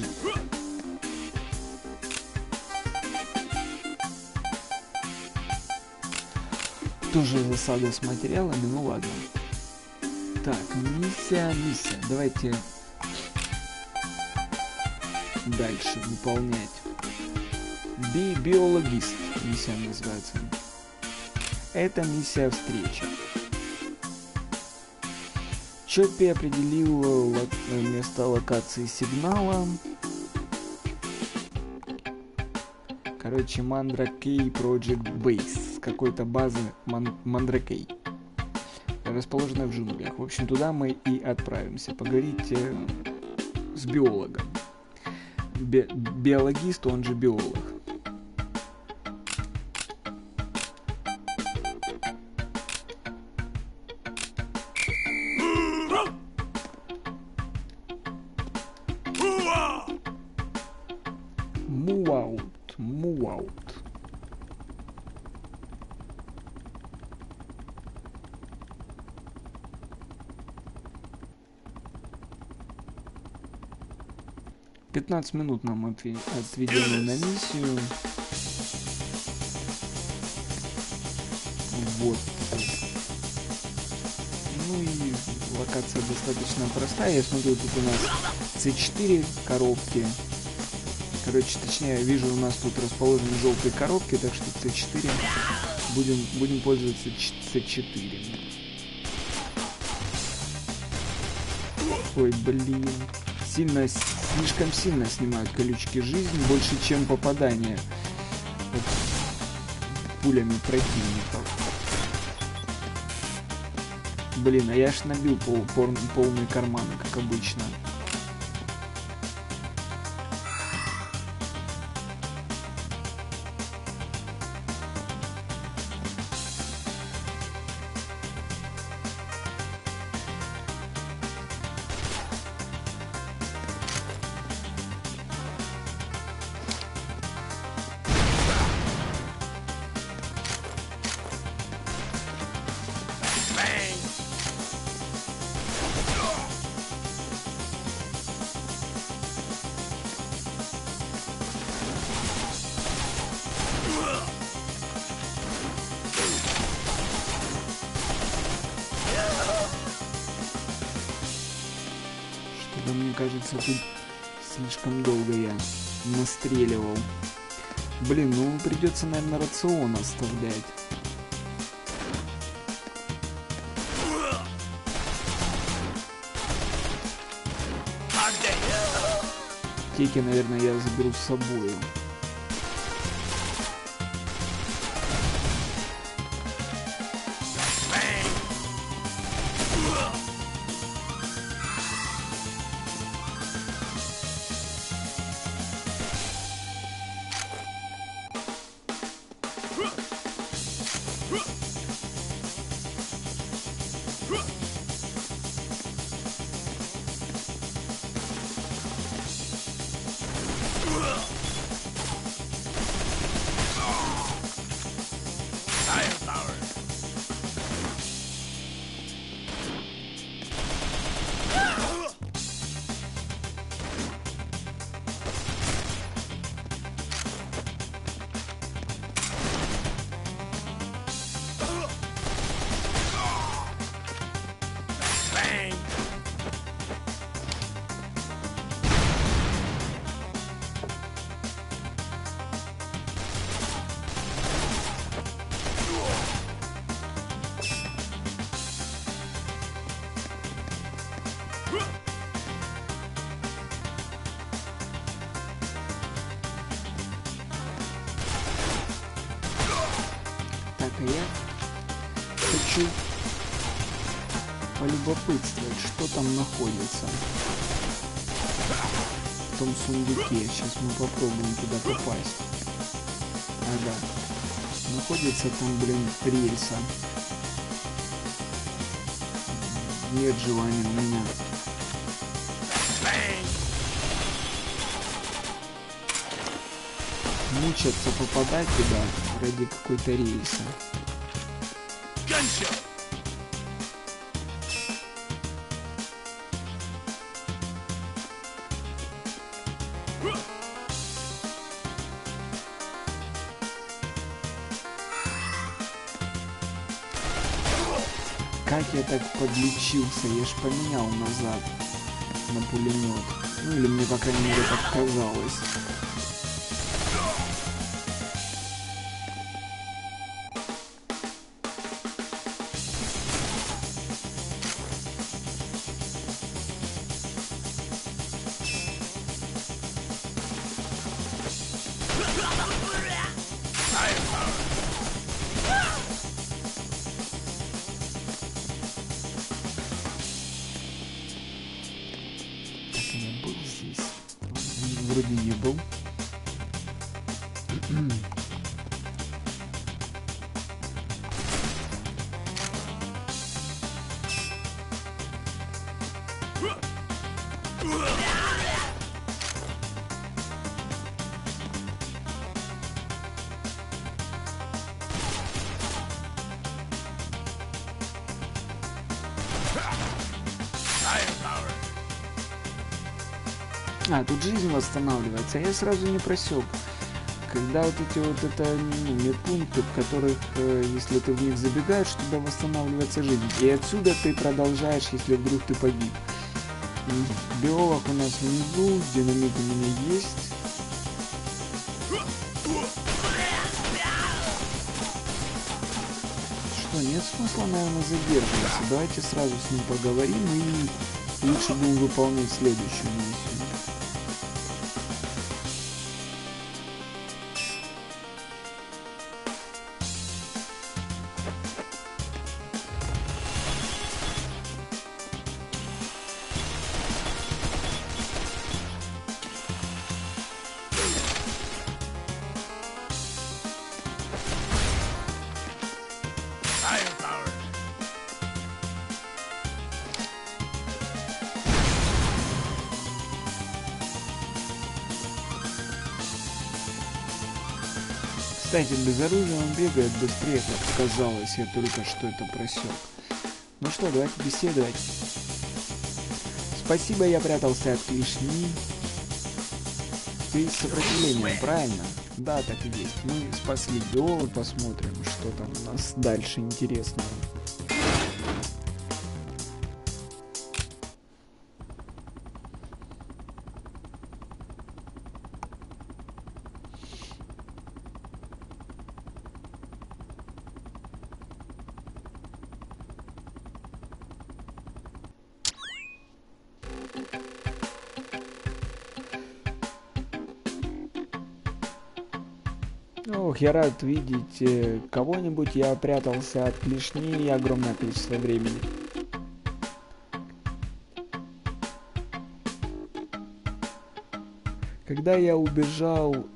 Тоже засада с материалами, ну ладно. Так, миссия. Давайте дальше выполнять. Биологист миссия называется. Это миссия встречи. Чоппи определил место локации сигнала. Короче, Mandrake Project Base. С какой-то базы Mandrake. Расположенная в джунглях. В общем, туда мы и отправимся. Поговорить с биологом. Биологист, он же биолог. Move out. 15 минут нам отведено на миссию. Вот. Ну и локация достаточно простая. Я смотрю, тут у нас C4 коробки. Короче, точнее, вижу, у нас тут расположены желтые коробки, так что C4 будем пользоваться C4. Ой, блин. Слишком сильно снимают колючки жизни, больше, чем попадание пулями противников. Блин, а я ж набил полные карманы, как обычно. кажется, тут слишком долго я настреливал. Блин, ну придется, наверное, рацион оставлять. Кейки, наверное, я заберу с собой. Так, а я хочу полюбопытствовать, что там находится в том сундуке. Сейчас мы попробуем туда попасть. Ага. Находится там, блин, рельса. Нет желания у меня мучаться, попадать туда ради какой-то рельсы. Как я так подлечился? Я ж поменял назад на пулемет. Ну или мне, по крайней мере, так казалось. Вроде не был. А, тут жизнь восстанавливается. Я сразу не просек. Когда вот эти вот медпункты, в которых, если ты в них забегаешь, у тебя восстанавливается жизнь. И отсюда ты продолжаешь, если вдруг ты погиб. Биолог у нас внизу, динамит у меня есть. Что, нет смысла, наверное, задерживаться. Давайте сразу с ним поговорим и лучше будем выполнять следующую миссию. Кстати, без оружия он бегает быстрее, как казалось, я только что это просек. Ну что, давайте беседовать. Спасибо, я прятался от клешни. Ты с сопротивлением, правильно? Да, так и есть. Мы спасли биола, посмотрим, что там у нас дальше интересного. Ох, я рад видеть кого-нибудь. Я прятался от клешни огромное количество времени. Когда я убежал,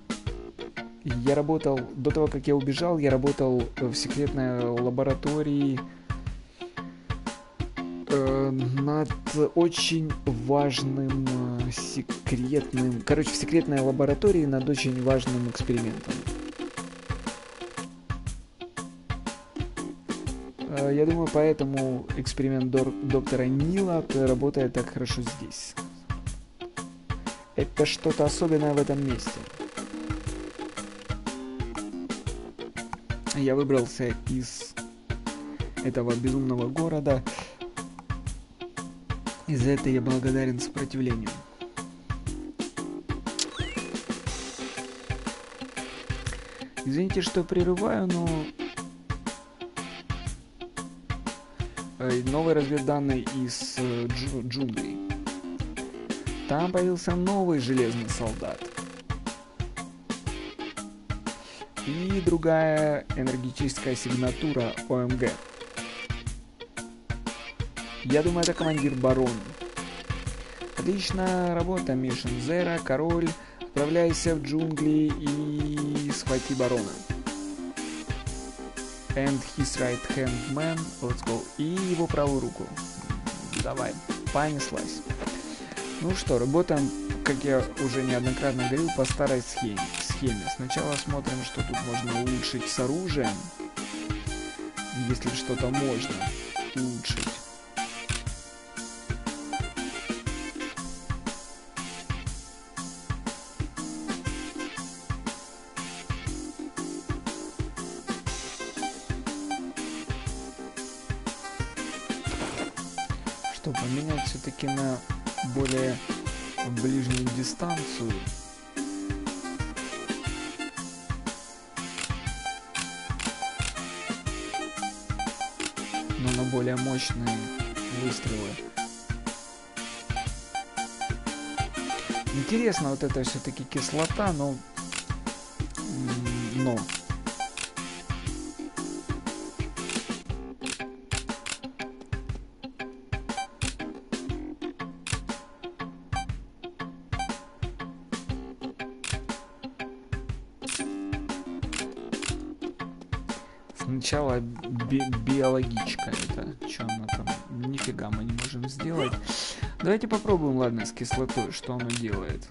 до того, как я убежал, я работал в секретной лаборатории над очень важным секретным... Короче, в секретной лаборатории над очень важным экспериментом. Я думаю, поэтому эксперимент доктора Нила работает так хорошо здесь. Это что-то особенное в этом месте. Я выбрался из этого безумного города. И за это я благодарен сопротивлению. Извините, что прерываю, но... Новые разведданные из джунглей. Там появился новый железный солдат. И другая энергетическая сигнатура ОМГ. Я думаю, это командир Барон. Отличная работа, Mission Zero. Король, отправляйся в джунгли и схвати Барона. And his right hand man. Let's go. И его правую руку. Давай, понеслась. Ну что, работаем, как я уже неоднократно говорил, по старой схеме. Сначала смотрим, что тут можно улучшить с оружием. Если что-то можно улучшить. Что, поменять все-таки на более ближнюю дистанцию. Но на более мощные выстрелы. Интересно, вот это все-таки кислота, но... Сначала биологичка это. Что она там? Нифига мы не можем сделать. Давайте попробуем, ладно, с кислотой, что оно делает.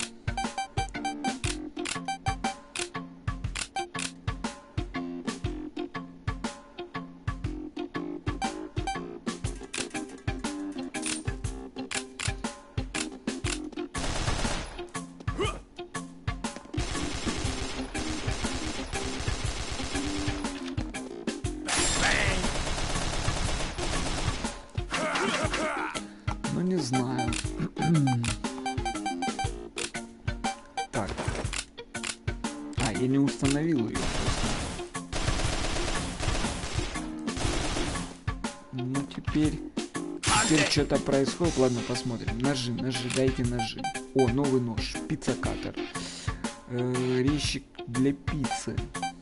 Ну, не знаю. Так. Я не установил ее просто. Ну, теперь что-то происходит. Ладно, посмотрим. Ножи, дайте ножи. О, новый нож. Пицца-каттер. Резчик для пиццы.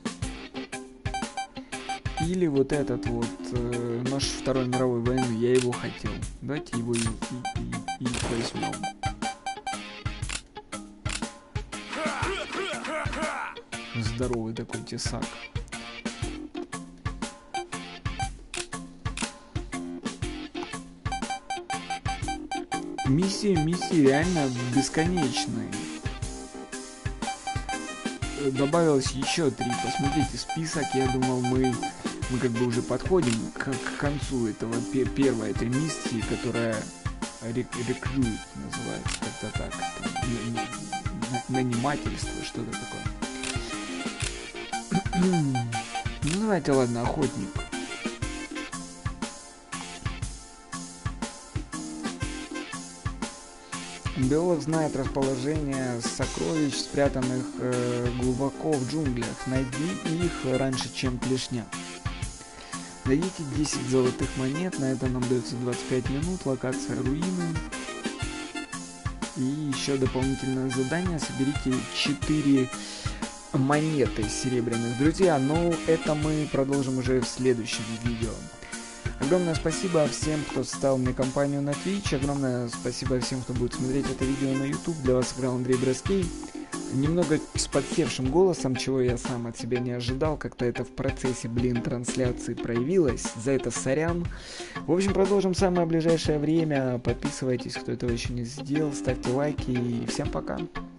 Или вот этот вот нож Второй мировой войны, я его хотел. Давайте его и возьмем. Здоровый такой тесак. Миссии реально бесконечные. Добавилось еще 3. Посмотрите список. Я думал, мы как бы уже подходим к концу этого первой этой миссии, которая рекрут называется, как-то так. Нанимательство, что-то такое. Ну давайте, ладно, охотник. Биолог знает расположение сокровищ, спрятанных глубоко в джунглях. Найди их раньше, чем клешня. Найдите 10 золотых монет, на это нам дается 25 минут, локация руины. И еще дополнительное задание, соберите 4 монеты серебряных, друзья. Но это мы продолжим уже в следующем видео. Огромное спасибо всем, кто составил мне компанию на Twitch. Огромное спасибо всем, кто будет смотреть это видео на YouTube. Для вас играл Андрей Броскей. Немного с подсевшим голосом, чего я сам от себя не ожидал. Как-то это в процессе, трансляции проявилось. За это сорян. В общем, продолжим в самое ближайшее время. Подписывайтесь, кто этого еще не сделал. Ставьте лайки. И всем пока.